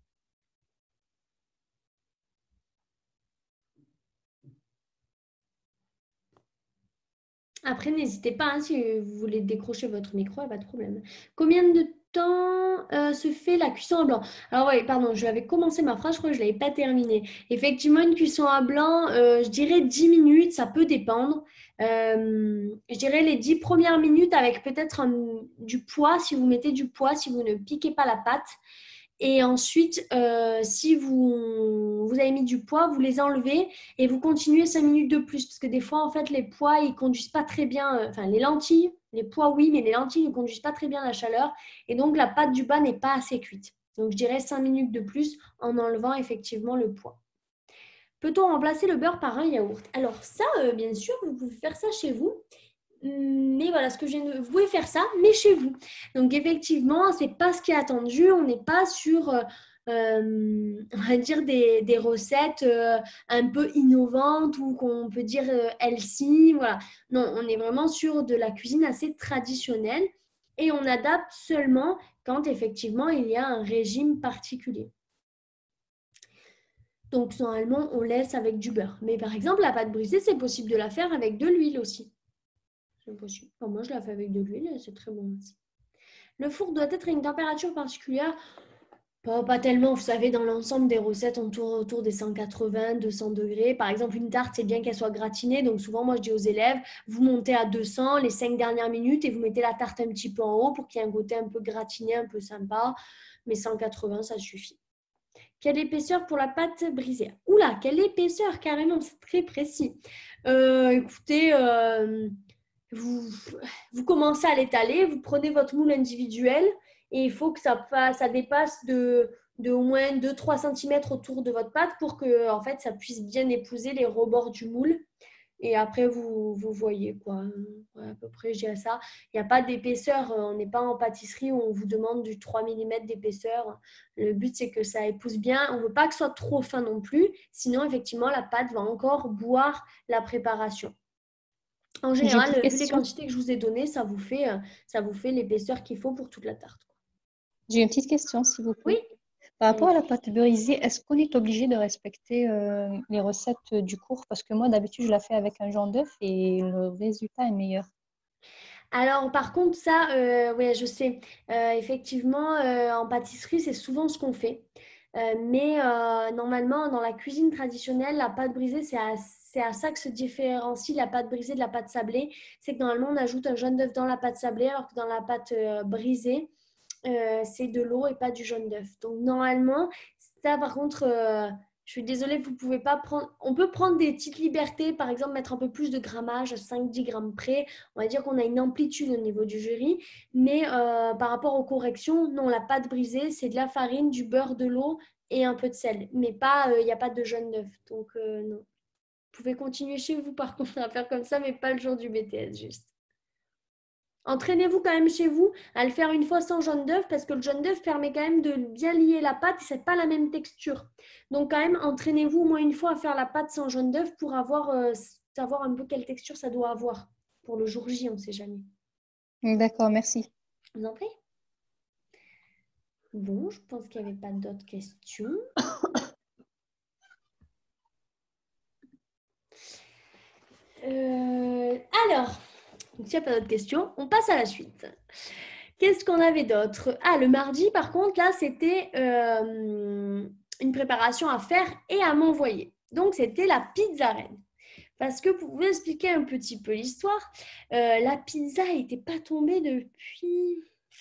A: Après, n'hésitez pas, hein, si vous voulez décrocher votre micro, il n'y a pas de problème. Combien de temps euh, se fait la cuisson à blanc? Alors oui, pardon, je vais commencer ma phrase, je crois que je ne l'avais pas terminée. Effectivement, une cuisson à blanc, euh, je dirais dix minutes, ça peut dépendre. Euh, je dirais les dix premières minutes avec peut-être du pois, si vous mettez du pois, si vous ne piquez pas la pâte. Et ensuite, euh, si vous, vous avez mis du pois, vous les enlevez et vous continuez cinq minutes de plus. Parce que des fois, en fait, les pois, ils ne conduisent pas très bien. Euh, enfin, les lentilles, les pois, oui, mais les lentilles ne conduisent pas très bien la chaleur. Et donc, la pâte du bas n'est pas assez cuite. Donc, je dirais cinq minutes de plus en enlevant effectivement le pois. Peut-on remplacer le beurre par un yaourt? Alors ça, euh, bien sûr, vous pouvez faire ça chez vous. Mais voilà, ce que je vous pouvez faire ça, mais chez vous. Donc effectivement, c'est pas ce qui est attendu. On n'est pas sur, euh, on va dire, des, des recettes euh, un peu innovantes ou qu'on peut dire euh, healthy. Voilà. Non, on est vraiment sur de la cuisine assez traditionnelle et on adapte seulement quand effectivement il y a un régime particulier. Donc normalement, on laisse avec du beurre. Mais par exemple, la pâte brisée, c'est possible de la faire avec de l'huile aussi. C'est possible. Enfin, moi, je la fais avec de l'huile et c'est très bon aussi. Le four doit être à une température particulière. Pas, pas tellement, vous savez, dans l'ensemble des recettes, on tourne autour des cent quatre-vingts, deux cents degrés. Par exemple, une tarte, c'est bien qu'elle soit gratinée. Donc souvent, moi, je dis aux élèves, vous montez à deux cents les cinq dernières minutes et vous mettez la tarte un petit peu en haut pour qu'il y ait un côté un peu gratiné, un peu sympa. Mais cent quatre-vingts, ça suffit. Quelle épaisseur pour la pâte brisée? Oula, quelle épaisseur, carrément, c'est très précis. Euh, écoutez... Euh, Vous, vous commencez à l'étaler, vous prenez votre moule individuel et il faut que ça, fasse, ça dépasse de, de au moins deux à trois centimètres autour de votre pâte pour que en fait, ça puisse bien épouser les rebords du moule. Et après, vous, vous voyez quoi. Ouais, à peu près, je dirais ça. Il n'y a pas d'épaisseur. On n'est pas en pâtisserie où on vous demande du trois millimètres d'épaisseur. Le but, c'est que ça épouse bien. On ne veut pas que ce soit trop fin non plus. Sinon, effectivement, la pâte va encore boire la préparation. En général, vu les quantités que je vous ai données, ça vous fait, ça vous fait l'épaisseur qu'il faut pour toute la tarte.
B: J'ai une petite question, s'il vous plaît.
A: Oui.
B: Par rapport à la pâte brisée, est-ce qu'on est obligé de respecter euh, les recettes du cours? Parce que moi, d'habitude, je la fais avec un jaune d'œuf et le résultat est meilleur.
A: Alors, par contre, ça, euh, ouais, je sais. Euh, effectivement, euh, en pâtisserie, c'est souvent ce qu'on fait. Euh, mais euh, normalement, dans la cuisine traditionnelle, la pâte brisée, c'est à, c'est à ça que se différencie la pâte brisée de la pâte sablée. C'est que normalement, on ajoute un jaune d'œuf dans la pâte sablée, alors que dans la pâte euh, brisée, euh, c'est de l'eau et pas du jaune d'œuf. Donc, normalement, ça, par contre, euh, Je suis désolée, vous pouvez pas prendre. On peut prendre des petites libertés, par exemple, mettre un peu plus de grammage à cinq dix grammes près. On va dire qu'on a une amplitude au niveau du jury. Mais euh, par rapport aux corrections, non, la pâte brisée, c'est de la farine, du beurre, de l'eau et un peu de sel. Mais pas, il n'y a pas de jaune d'œuf. Donc, euh, non. Vous pouvez continuer chez vous, par contre, à faire comme ça, mais pas le jour du B T S, juste. Entraînez-vous quand même chez vous à le faire une fois sans jaune d'œuf parce que le jaune d'œuf permet quand même de bien lier la pâte et c'est pas la même texture. Donc quand même, entraînez-vous au moins une fois à faire la pâte sans jaune d'œuf pour avoir, euh, savoir un peu quelle texture ça doit avoir. Pour le jour J, on ne sait jamais.
B: D'accord, merci.
A: Vous en prie. Bon, je pense qu'il n'y avait pas d'autres questions. Euh, alors, s'il n'y a pas d'autres questions, on passe à la suite. Qu'est-ce qu'on avait d'autre? Ah, le mardi, par contre, là, c'était euh, une préparation à faire et à m'envoyer. Donc, c'était la pizza reine. Parce que pour vous expliquer un petit peu l'histoire, euh, la pizza n'était pas tombée depuis...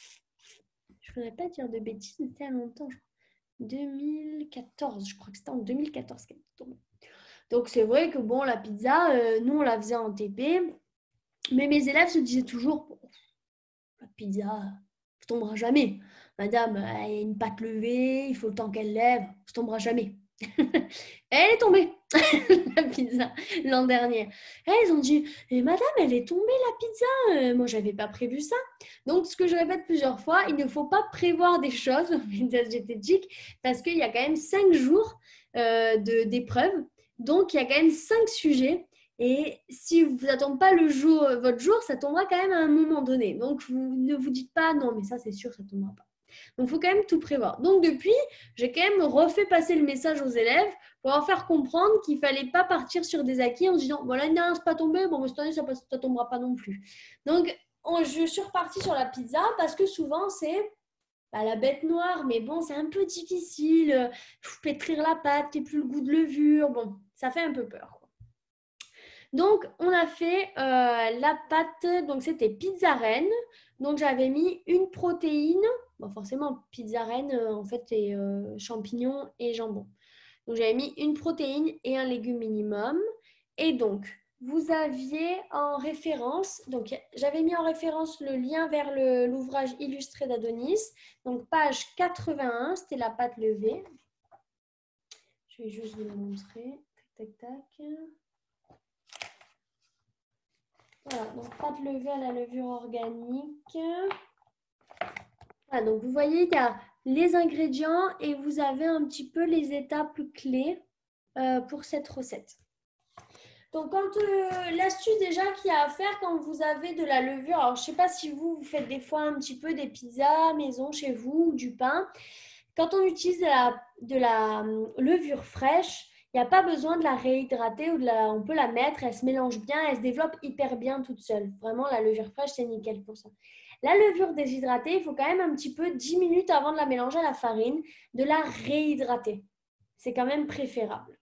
A: Je ne voudrais pas dire de bêtises, c'était à longtemps, je crois. deux mille quatorze, je crois que c'était en deux mille quatorze qu'elle est tombée. Donc, c'est vrai que, bon, la pizza, euh, nous, on la faisait en T P. Mais mes élèves se disaient toujours, bon, la pizza, ça tombera jamais. Madame, elle a une pâte levée, il faut le temps qu'elle lève, ça tombera jamais. Elle est tombée, la pizza, l'an dernier. Et ils ont dit, eh, madame, elle est tombée la pizza. Euh, moi, je n'avais pas prévu ça. Donc, ce que je répète plusieurs fois, il ne faut pas prévoir des choses au test diététique parce qu'il y a quand même cinq jours euh, de, d'épreuves. Donc, il y a quand même cinq sujets. Et si vous n'attendez pas le jour, votre jour, ça tombera quand même à un moment donné. Donc, vous ne vous dites pas, non, mais ça, c'est sûr, ça ne tombera pas. Donc, il faut quand même tout prévoir. Donc, depuis, j'ai quand même refait passer le message aux élèves pour leur faire comprendre qu'il ne fallait pas partir sur des acquis en se disant, bon, l'année dernière, ce n'est pas tombé, bon, cette année, ça ne tombera pas non plus. Donc, on, je suis repartie sur la pizza parce que souvent, c'est bah, la bête noire, mais bon, c'est un peu difficile. Il faut pétrir la pâte, qu'il n'y ait plus le goût de levure. Bon, ça fait un peu peur. Donc, on a fait euh, la pâte, donc c'était pizza reine. Donc, j'avais mis une protéine. Bon, forcément, pizza reine, euh, en fait, c'est euh, champignons et jambon. Donc, j'avais mis une protéine et un légume minimum. Et donc, vous aviez en référence, donc j'avais mis en référence le lien vers le, l'ouvrage illustré d'Adonis. Donc, page quatre-vingt-un, c'était la pâte levée. Je vais juste vous le montrer. Tac, tac, tac. Voilà, donc pâte levée à la levure organique. Voilà, donc vous voyez, il y a les ingrédients et vous avez un petit peu les étapes clés euh, pour cette recette. Donc, quand euh, l'astuce déjà qu'il y a à faire quand vous avez de la levure, alors je ne sais pas si vous, vous faites des fois un petit peu des pizzas maison chez vous ou du pain. Quand on utilise de la, de la euh, levure fraîche, il n'y a pas besoin de la réhydrater ou de la, on peut la mettre, elle se mélange bien, elle se développe hyper bien toute seule. Vraiment, la levure fraîche, c'est nickel pour ça. La levure déshydratée, il faut quand même un petit peu, dix minutes avant de la mélanger à la farine, de la réhydrater. C'est quand même préférable.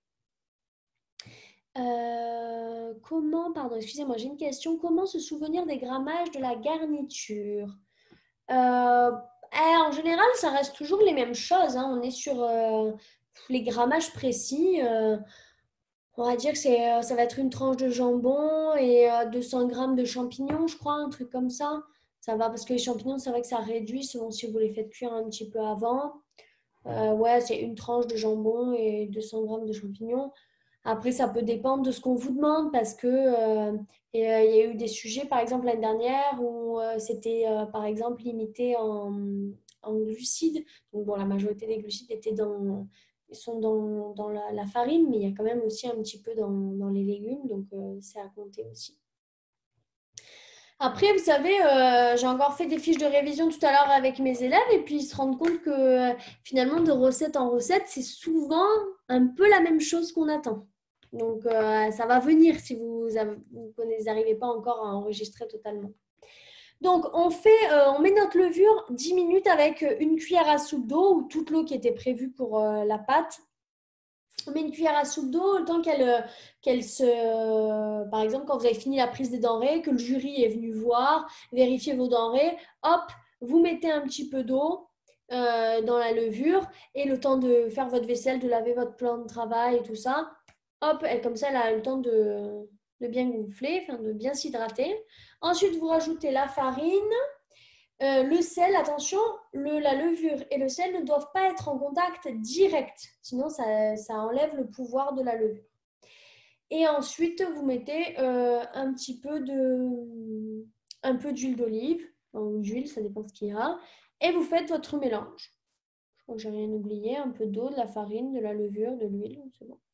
A: Euh, comment, pardon, excusez-moi, j'ai une question. Comment se souvenir des grammages de la garniture? euh, eh, En général, ça reste toujours les mêmes choses. Hein. On est sur euh, les grammages précis. Euh, on va dire que c'est, euh, ça va être une tranche de jambon et euh, deux cents grammes de champignons, je crois, un truc comme ça. Ça va parce que les champignons, c'est vrai que ça réduit selon si vous les faites cuire un petit peu avant. Euh, ouais, c'est une tranche de jambon et deux cents grammes de champignons. Après, ça peut dépendre de ce qu'on vous demande parce que euh, et, euh, il y a eu des sujets, par exemple, l'année dernière où euh, c'était, euh, par exemple, limité en, en glucides. Donc, bon, la majorité des glucides étaient dans, sont dans, dans la, la farine, mais il y a quand même aussi un petit peu dans, dans les légumes. Donc, euh, c'est à compter aussi. Après, vous savez, euh, j'ai encore fait des fiches de révision tout à l'heure avec mes élèves et puis ils se rendent compte que euh, finalement, de recette en recette, c'est souvent un peu la même chose qu'on attend. Donc, euh, ça va venir si vous n'arrivez pas encore à enregistrer totalement. Donc, on, fait, euh, on met notre levure dix minutes avec une cuillère à soupe d'eau ou toute l'eau qui était prévue pour euh, la pâte. On met une cuillère à soupe d'eau, le temps qu'elle, qu'elle se... Par exemple, quand vous avez fini la prise des denrées, que le jury est venu voir, vérifier vos denrées, hop, vous mettez un petit peu d'eau euh, dans la levure et le temps de faire votre vaisselle, de laver votre plan de travail et tout ça, hop, et comme ça, elle a le temps de, de bien gonfler, enfin de bien s'hydrater. Ensuite, vous rajoutez la farine. Euh, le sel, attention, le, la levure et le sel ne doivent pas être en contact direct, sinon ça, ça enlève le pouvoir de la levure. Et ensuite, vous mettez euh, un petit peu de, un peu d'huile d'olive, ou d'huile, ça dépend ce qu'il y a, et vous faites votre mélange. Je crois que j'ai rien oublié, un peu d'eau, de la farine, de la levure, de l'huile, c'est bon.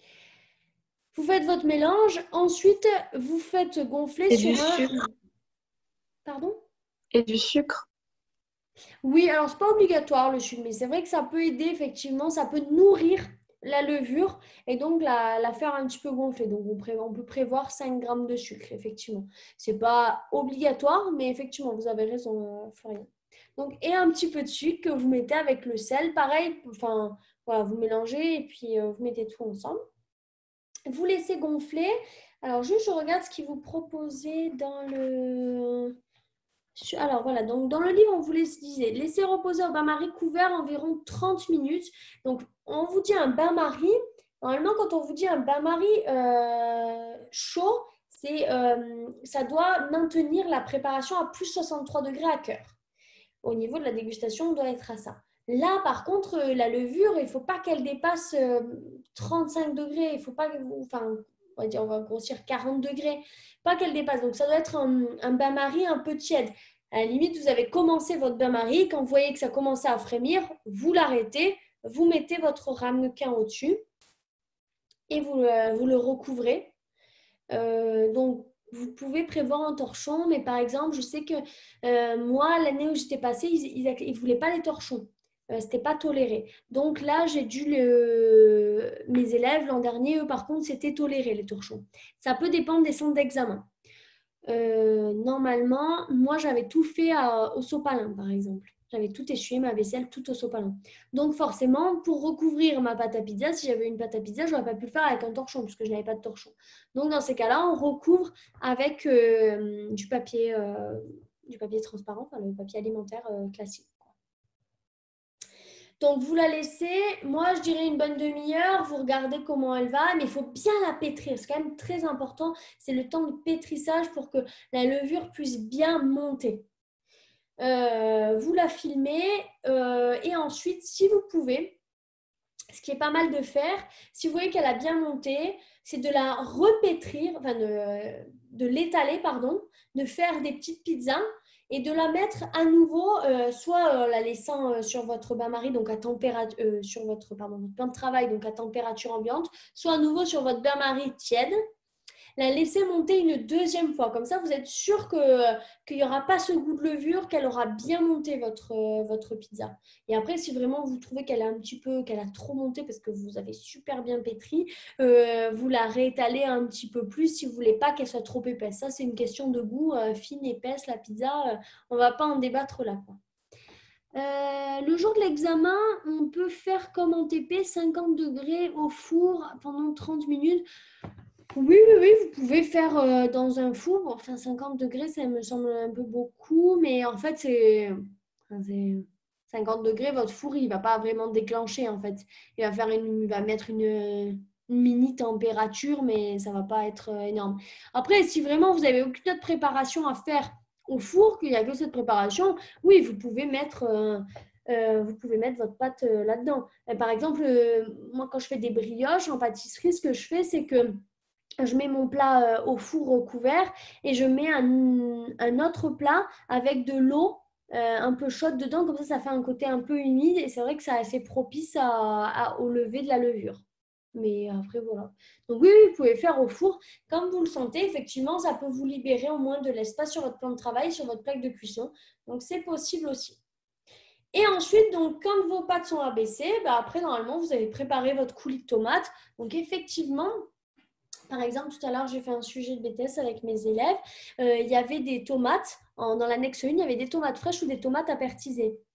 A: Vous faites votre mélange, ensuite vous faites gonfler
C: Et
A: sur
C: du
A: un...
C: sucre.
A: Pardon?
C: Et du sucre.
A: Oui, alors c'est pas obligatoire le sucre, mais c'est vrai que ça peut aider effectivement, ça peut nourrir la levure et donc la, la faire un petit peu gonfler. Donc on, pré, on peut prévoir cinq grammes de sucre, effectivement. C'est pas obligatoire, mais effectivement, vous avez raison, euh, Florian. Donc, et un petit peu de sucre que vous mettez avec le sel, pareil, enfin voilà, vous mélangez et puis euh, vous mettez tout ensemble. Vous laissez gonfler. Alors juste, je regarde ce qu'ils vous proposaient dans le... Alors voilà, donc dans le livre, on vous disait laisser reposer au bain-marie couvert environ trente minutes. Donc on vous dit un bain-marie. Normalement, quand on vous dit un bain-marie euh, chaud, c'est, euh, ça doit maintenir la préparation à plus soixante-trois degrés à cœur. Au niveau de la dégustation, on doit être à ça. Là, par contre, la levure, il ne faut pas qu'elle dépasse euh, trente-cinq degrés. Il faut pas, enfin, on va dire, on va grossir quarante degrés. Pas qu'elle dépasse. Donc, ça doit être un, un bain-marie un peu tiède. À la limite, vous avez commencé votre bain-marie. Quand vous voyez que ça commence à frémir, vous l'arrêtez. Vous mettez votre ramequin au-dessus et vous, euh, vous le recouvrez. Euh, donc, vous pouvez prévoir un torchon, mais par exemple, je sais que euh, moi, l'année où j'étais passée, ils ne voulaient pas les torchons. Euh, c'était pas toléré. Donc là, j'ai dû le... Mes élèves, l'an dernier, eux, par contre, c'était toléré, les torchons. Ça peut dépendre des centres d'examen. Euh, normalement, moi, j'avais tout fait à, au sopalin, par exemple. J'avais tout essuyé, ma vaisselle, tout au sopalin. Donc, forcément, pour recouvrir ma pâte à pizza, si j'avais une pâte à pizza, je n'aurais pas pu le faire avec un torchon, puisque je n'avais pas de torchon. Donc, dans ces cas-là, on recouvre avec euh, du papier, euh, du papier transparent, enfin le papier alimentaire euh, classique. Donc, vous la laissez, moi, je dirais une bonne demi-heure, vous regardez comment elle va, mais il faut bien la pétrir. C'est quand même très important, c'est le temps de pétrissage pour que la levure puisse bien monter. Euh, vous la filmez euh, et ensuite, si vous pouvez, ce qui est pas mal de faire, si vous voyez qu'elle a bien monté, c'est de la repétrir, enfin de, de l'étaler, pardon, de faire des petites pizzas et de la mettre à nouveau, euh, soit euh, la laissant euh, sur votre bain-marie, donc à température, euh, sur votre, pardon, votre plan de travail, donc à température ambiante, soit à nouveau sur votre bain-marie tiède. La laisser monter une deuxième fois. Comme ça, vous êtes sûr que, qu'il n'y aura pas ce goût de levure, qu'elle aura bien monté votre, votre pizza. Et après, si vraiment vous trouvez qu'elle a un petit peu, qu'elle a trop monté parce que vous avez super bien pétri, euh, vous la réétalez un petit peu plus si vous ne voulez pas qu'elle soit trop épaisse. Ça, c'est une question de goût, euh, fine, épaisse, la pizza. Euh, on ne va pas en débattre là, quoi. Euh, le jour de l'examen, on peut faire comme en T P, cinquante degrés au four pendant trente minutes. Oui, oui, oui, vous pouvez faire euh, dans un four. Enfin, cinquante degrés, ça me semble un peu beaucoup, mais en fait, c'est enfin, c'est cinquante degrés, votre four, il ne va pas vraiment déclencher, en fait. Il va, faire une, il va mettre une, une mini température, mais ça ne va pas être euh, énorme. Après, si vraiment vous n'avez aucune autre préparation à faire au four, qu'il n'y a que cette préparation, oui, vous pouvez mettre... Euh, euh, vous pouvez mettre votre pâte euh, là-dedans. Euh, par exemple, euh, moi, quand je fais des brioches en pâtisserie, ce que je fais, c'est que je mets mon plat euh, au four recouvert et je mets un, un autre plat avec de l'eau euh, un peu chaude dedans. Comme ça, ça fait un côté un peu humide et c'est vrai que c'est assez propice à, à- au lever de la levure. Mais après, voilà. Donc oui, oui, vous pouvez faire au four. Comme vous le sentez, effectivement, ça peut vous libérer au moins de l'espace sur votre plan de travail, sur votre plaque de cuisson. Donc c'est possible aussi. Et ensuite, donc, quand vos pâtes sont abaissées, bah, après, normalement, vous avez préparé votre coulis de tomates. Donc effectivement, par exemple, tout à l'heure, j'ai fait un sujet de B T S avec mes élèves. Euh, il y avait des tomates, en, dans l'annexe un, il y avait des tomates fraîches ou des tomates apertisées.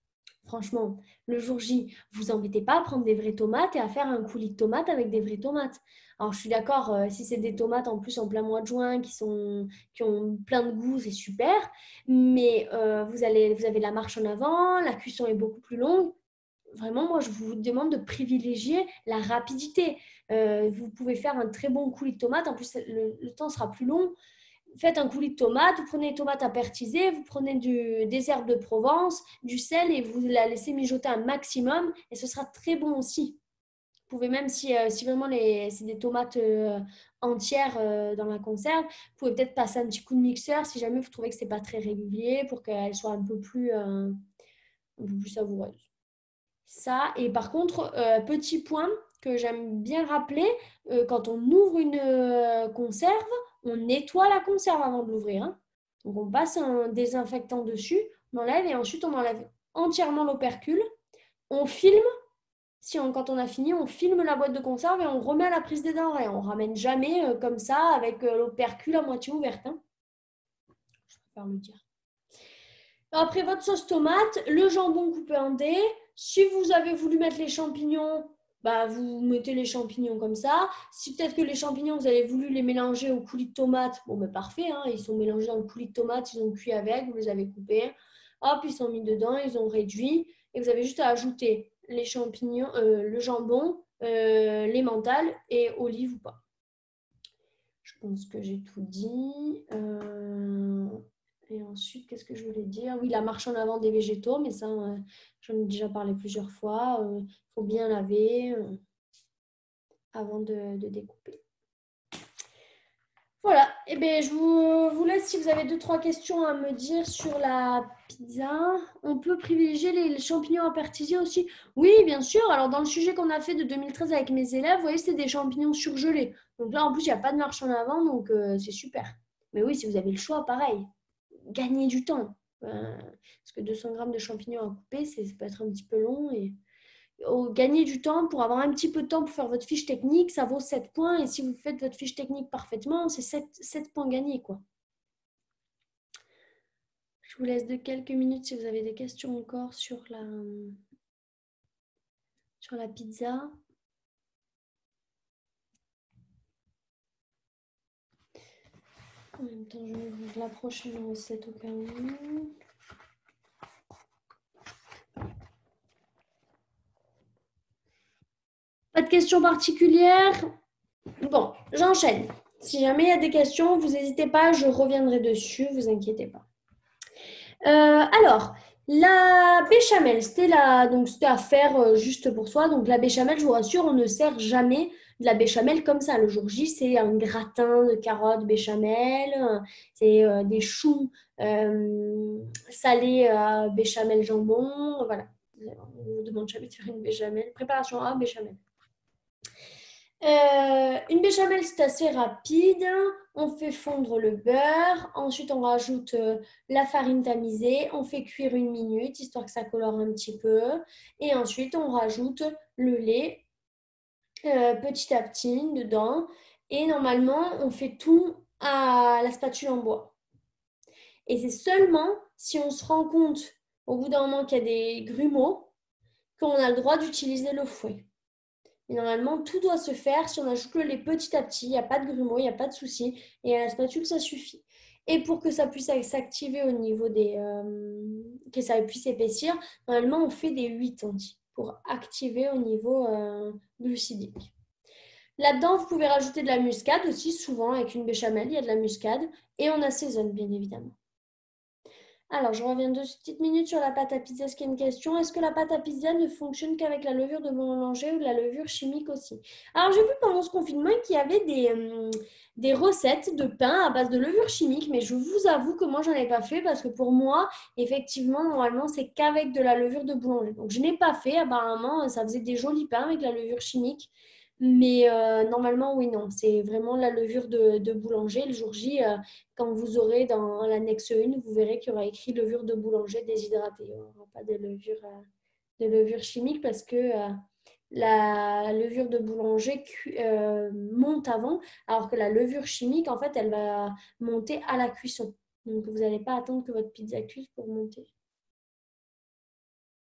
A: Franchement, le jour J, vous embêtez pas à prendre des vraies tomates et à faire un coulis de tomates avec des vraies tomates. Alors, je suis d'accord, euh, si c'est des tomates en plus en plein mois de juin qui, sont, qui ont plein de goût, c'est super. Mais euh, vous, allez, vous avez la marche en avant, la cuisson est beaucoup plus longue. Vraiment, moi, je vous demande de privilégier la rapidité. Euh, vous pouvez faire un très bon coulis de tomates. En plus, le, le temps sera plus long. Faites un coulis de tomates, vous prenez les tomates à pertiser, vous prenez du, des herbes de Provence, du sel et vous la laissez mijoter un maximum et ce sera très bon aussi. Vous pouvez même, si, euh, si vraiment les, c'est des tomates euh, entières euh, dans la conserve, vous pouvez peut-être passer un petit coup de mixeur si jamais vous trouvez que ce n'est pas très régulier pour qu'elles soient un peu plus, euh, un peu plus savoureuses. Ça, et par contre, euh, petit point que j'aime bien rappeler, euh, quand on ouvre une euh, conserve, on nettoie la conserve avant de l'ouvrir. Hein. Donc on passe un désinfectant dessus, on enlève et ensuite on enlève entièrement l'opercule. On filme, si on, quand on a fini, on filme la boîte de conserve et on remet à la prise des denrées. On ne ramène jamais euh, comme ça avec euh, l'opercule à moitié ouverte. Hein. Je préfère le dire. Après votre sauce tomate, le jambon coupé en dés. Si vous avez voulu mettre les champignons, bah vous mettez les champignons comme ça. Si peut-être que les champignons, vous avez voulu les mélanger au coulis de tomate, bon ben parfait, hein, ils sont mélangés dans le coulis de tomate, ils ont cuit avec, vous les avez coupés. Hop, ils sont mis dedans, ils ont réduit. Et vous avez juste à ajouter les champignons, euh, le jambon, euh, l'emmental et olive ou pas. Je pense que j'ai tout dit. Euh... Et ensuite, qu'est-ce que je voulais dire? Oui, la marche en avant des végétaux, mais ça, euh, j'en ai déjà parlé plusieurs fois. Il euh, faut bien laver euh, avant de, de découper. Voilà, et eh bien, je vous, vous laisse si vous avez deux, trois questions à me dire sur la pizza. On peut privilégier les, les champignons à pertiser aussi. Oui, bien sûr. Alors, dans le sujet qu'on a fait de deux mille treize avec mes élèves, vous voyez, c'était des champignons surgelés. Donc là, en plus, il n'y a pas de marche en avant, donc euh, c'est super. Mais oui, si vous avez le choix, pareil. Gagnez du temps. Euh, parce que deux cents grammes de champignons à couper, ça peut être un petit peu long. Et oh, gagner du temps pour avoir un petit peu de temps pour faire votre fiche technique, ça vaut sept points. Et si vous faites votre fiche technique parfaitement, c'est sept, sept points gagnés, quoi. Je vous laisse de quelques minutes si vous avez des questions encore sur la, sur la pizza. En même temps, je vais ouvrir la prochaine recette au cas où. Pas de questions particulières? Bon, j'enchaîne. Si jamais il y a des questions, vous n'hésitez pas, je reviendrai dessus, vous inquiétez pas. Euh, alors, la béchamel, c'était la, donc c'était à faire euh, juste pour soi. Donc la béchamel, je vous rassure, on ne sert jamais de la béchamel comme ça. Le jour J, c'est un gratin de carottes béchamel, euh, c'est euh, des choux euh, salés à béchamel jambon. Voilà, on ne vous demande jamais de faire une béchamel. Préparation A, béchamel. Euh, une béchamel, c'est assez rapide. On fait fondre le beurre. Ensuite, on rajoute euh, la farine tamisée. On fait cuire une minute, histoire que ça colore un petit peu. Et ensuite, on rajoute le lait euh, petit à petit dedans. Et normalement, on fait tout à la spatule en bois. Et c'est seulement si on se rend compte, au bout d'un moment, qu'il y a des grumeaux, qu'on a le droit d'utiliser le fouet. Et normalement, tout doit se faire si on ajoute le lait petit à petit. Il n'y a pas de grumeaux, il n'y a pas de souci. Et à la spatule, ça suffit. Et pour que ça puisse s'activer au niveau des... Euh, que ça puisse épaissir, normalement, on fait des huit entiers pour activer au niveau euh, glucidique. Là-dedans, vous pouvez rajouter de la muscade aussi. Souvent, avec une béchamel, il y a de la muscade. Et on assaisonne, bien évidemment. Alors, je reviens deux petites minutes sur la pâte à pizza. Est-ce qu'il y a une question? Est-ce que la pâte à pizza ne fonctionne qu'avec la levure de boulanger ou de la levure chimique aussi? Alors, j'ai vu pendant ce confinement qu'il y avait des, euh, des recettes de pain à base de levure chimique, mais je vous avoue que moi, je n'en ai pas fait parce que pour moi, effectivement, normalement, c'est qu'avec de la levure de boulanger. Donc, je n'ai pas fait. Apparemment, ça faisait des jolis pains avec la levure chimique. Mais euh, normalement, oui, non. C'est vraiment la levure de, de boulanger. Le jour J, euh, quand vous aurez dans l'annexe un, vous verrez qu'il y aura écrit levure de boulanger déshydratée. Il n'y aura pas de levure, euh, de levure chimique parce que euh, la levure de boulanger euh, monte avant, alors que la levure chimique, en fait, elle va monter à la cuisson. Donc, vous n'allez pas attendre que votre pizza cuise pour monter.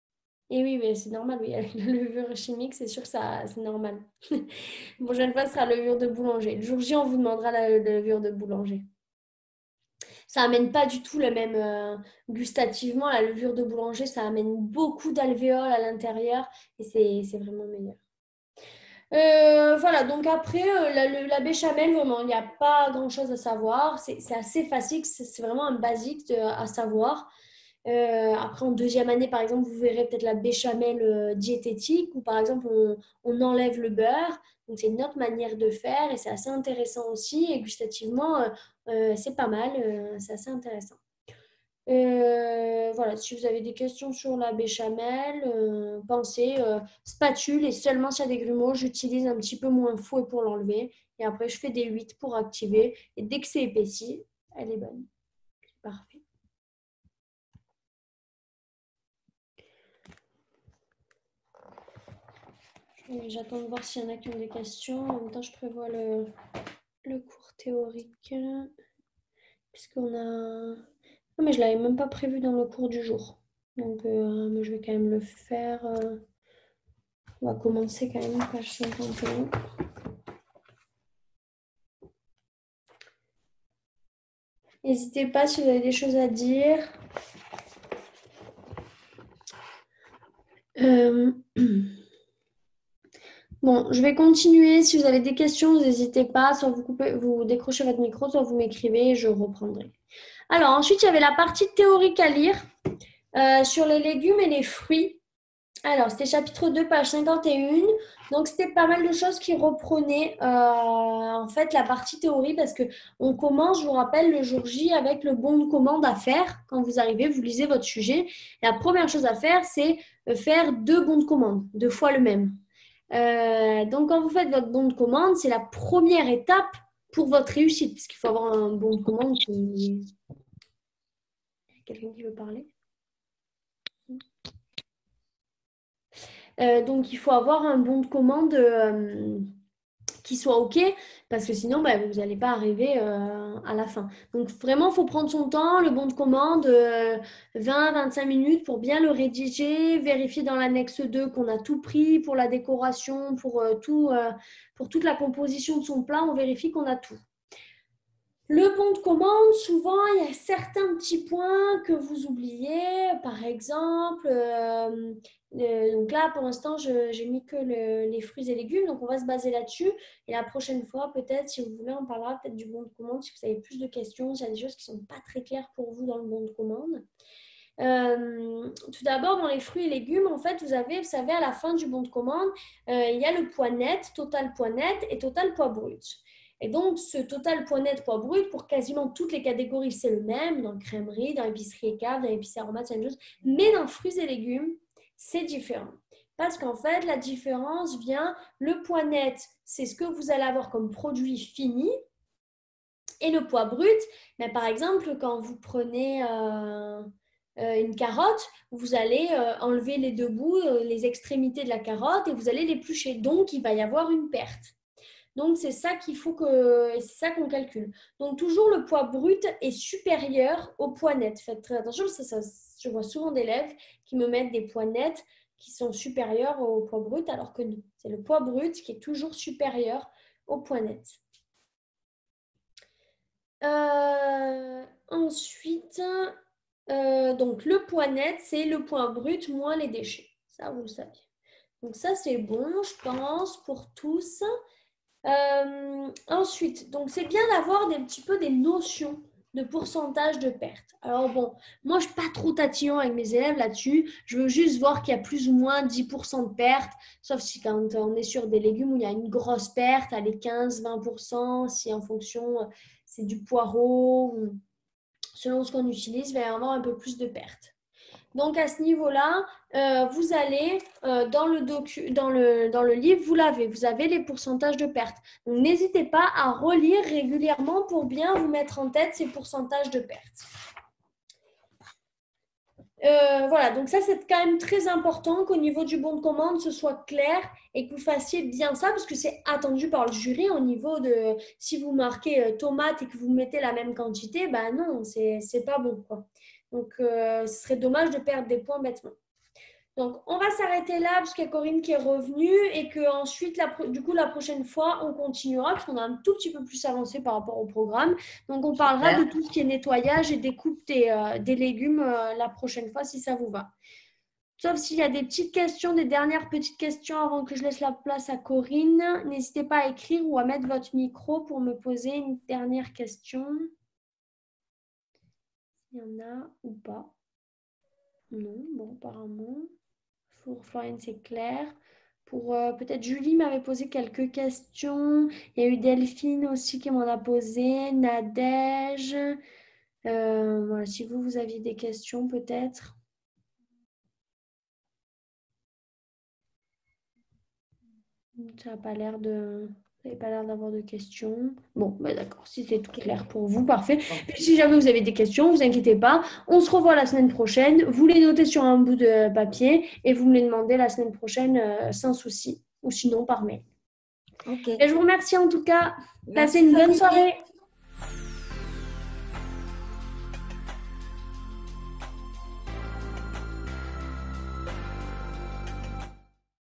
A: Et oui, mais c'est normal, oui, avec la levure chimique, c'est sûr que ça, c'est normal. La prochaine fois, ce sera la levure de boulanger. Le jour J, on vous demandera la, la levure de boulanger. Ça amène pas du tout le même euh, gustativement. La levure de boulanger, ça amène beaucoup d'alvéoles à l'intérieur et c'est c'est vraiment meilleur. Euh, voilà, donc après, euh, la, le- la béchamel, vraiment, il n'y a pas grand-chose à savoir. C'est c'est assez facile, c'est c'est vraiment un basique de- à savoir. Euh, après, en deuxième année, par exemple, vous verrez peut-être la béchamel euh, diététique, où par exemple, on, on enlève le beurre. Donc, c'est une autre manière de faire et c'est assez intéressant aussi. Et gustativement, euh, euh, c'est pas mal, euh, c'est assez intéressant. Euh, voilà, si vous avez des questions sur la béchamel, euh, pensez euh, spatule et seulement s'il y a des grumeaux, j'utilise un petit peu moins fouet pour l'enlever. Et après, je fais des huit pour activer. Et dès que c'est épaissi, elle est bonne. Parfait. J'attends de voir s'il y en a qui ont des questions. En même temps, je prévois le, le cours théorique. Puisqu'on a. Non, mais je ne l'avais même pas prévu dans le cours du jour. Donc, euh, mais je vais quand même le faire. euh, On va commencer quand même, page cinquante et un. N'hésitez pas si vous avez des choses à dire. Euh, Bon, je vais continuer. Si vous avez des questions, n'hésitez pas. Soit vous, coupez, vous décrochez votre micro, soit vous m'écrivez et je reprendrai. Alors, ensuite, il y avait la partie théorique à lire euh, sur les légumes et les fruits. Alors, c'était chapitre deux, page cinquante et un. Donc, c'était pas mal de choses qui reprenaient euh, en fait la partie théorie parce qu'on commence, je vous rappelle, le jour J avec le bon de commande à faire. Quand vous arrivez, vous lisez votre sujet. La première chose à faire, c'est faire deux bons de commande, deux fois le même. Euh, donc, quand vous faites votre bon de commande, c'est la première étape pour votre réussite parce qu'il faut avoir un bon de commande qui... Quelqu'un qui veut parler? Euh, donc, il faut avoir un bon de commande euh, qui soit OK, parce que sinon, bah, vous n'allez pas arriver euh, à la fin. Donc, vraiment, il faut prendre son temps, le bon de commande, euh, vingt à vingt-cinq minutes pour bien le rédiger, vérifier dans l'annexe deux qu'on a tout pris pour la décoration, pour, euh, tout, euh, pour toute la composition de son plat, on vérifie qu'on a tout. Le bon de commande, souvent, il y a certains petits points que vous oubliez. Par exemple, euh, euh, donc là, pour l'instant, je j'ai mis que le- les fruits et légumes. Donc, on va se baser là-dessus. Et la prochaine fois, peut-être, si vous voulez, on parlera peut-être du bon de commande. Si vous avez plus de questions, s'il y a des choses qui ne sont pas très claires pour vous dans le bon de commande. Euh, tout d'abord, dans les fruits et légumes, en fait, vous avez, vous savez, à la fin du bon de commande, euh, il y a le poids net, total poids net et total poids brut. Et donc, ce total poids net, poids brut, pour quasiment toutes les catégories, c'est le même. Dans crèmerie, dans épicerie et cave, dans épicerie aromate, c'est la même chose. Mais dans fruits et légumes, c'est différent. Parce qu'en fait, la différence vient, le poids net, c'est ce que vous allez avoir comme produit fini. Et le poids brut, mais par exemple, quand vous prenez euh, euh, une carotte, vous allez euh, enlever les deux bouts, euh, les extrémités de la carotte et vous allez l'éplucher. Donc, il va y avoir une perte. Donc, c'est ça qu'il faut que, c'est ça qu'on calcule. Donc, toujours le poids brut est supérieur au poids net. Faites très attention, parce que ça, je vois souvent d'élèves qui me mettent des poids nets qui sont supérieurs au poids brut, alors que non. C'est le poids brut qui est toujours supérieur au poids net. Euh, ensuite, euh, donc le poids net, c'est le poids brut moins les déchets. Ça, vous le savez. Donc ça, c'est bon, je pense, pour tous. Euh, ensuite, donc c'est bien d'avoir des petit peu des notions de pourcentage de perte. Alors bon, moi je ne suis pas trop tatillon avec mes élèves là-dessus. Je veux juste voir qu'il y a plus ou moins dix pour cent de perte, sauf si quand on est sur des légumes où il y a une grosse perte, allez quinze à vingt pour cent, si en fonction c'est du poireau, selon ce qu'on utilise, il va y avoir un peu plus de perte. Donc à ce niveau-là, euh, vous allez euh, dans, le docu, dans, le, dans le livre, vous l'avez, vous avez les pourcentages de perte. Donc n'hésitez pas à relire régulièrement pour bien vous mettre en tête ces pourcentages de perte. Euh, voilà, donc ça c'est quand même très important qu'au niveau du bon de commande, ce soit clair et que vous fassiez bien ça parce que c'est attendu par le jury au niveau de si vous marquez euh, tomate et que vous mettez la même quantité, ben non, c'est, c'est pas bon quoi. Donc euh, ce serait dommage de perdre des points bêtement. Donc, on va s'arrêter là parce qu'il y a Corinne qui est revenue et qu'ensuite, du coup, la prochaine fois, on continuera parce qu'on a un tout petit peu plus avancé par rapport au programme. Donc, on parlera
C: Super.
A: de tout ce qui est nettoyage et découpe des, euh, des légumes euh, la prochaine fois si ça vous va. Sauf s'il y a des petites questions, des dernières petites questions avant que je laisse la place à Corinne. N'hésitez pas à écrire ou à mettre votre micro pour me poser une dernière question. Il y en a ou pas? Non, bon, apparemment. Pour Floriane, c'est clair. Pour euh, peut-être Julie m'avait posé quelques questions. Il y a eu Delphine aussi qui m'en a posé. Nadège. Euh, voilà, si vous, vous aviez des questions peut-être. Ça n'a pas l'air de... Vous n'avez pas l'air d'avoir de questions. Bon, bah d'accord, si c'est tout clair pour vous, parfait. Puis si jamais vous avez des questions, ne vous inquiétez pas. On se revoit la semaine prochaine. Vous les notez sur un bout de papier et vous me les demandez la semaine prochaine euh, sans souci. Ou sinon par mail.
C: Ok.
A: Et je vous remercie en tout cas.
C: Merci,
A: Passez une bonne
C: Sophie.
A: soirée.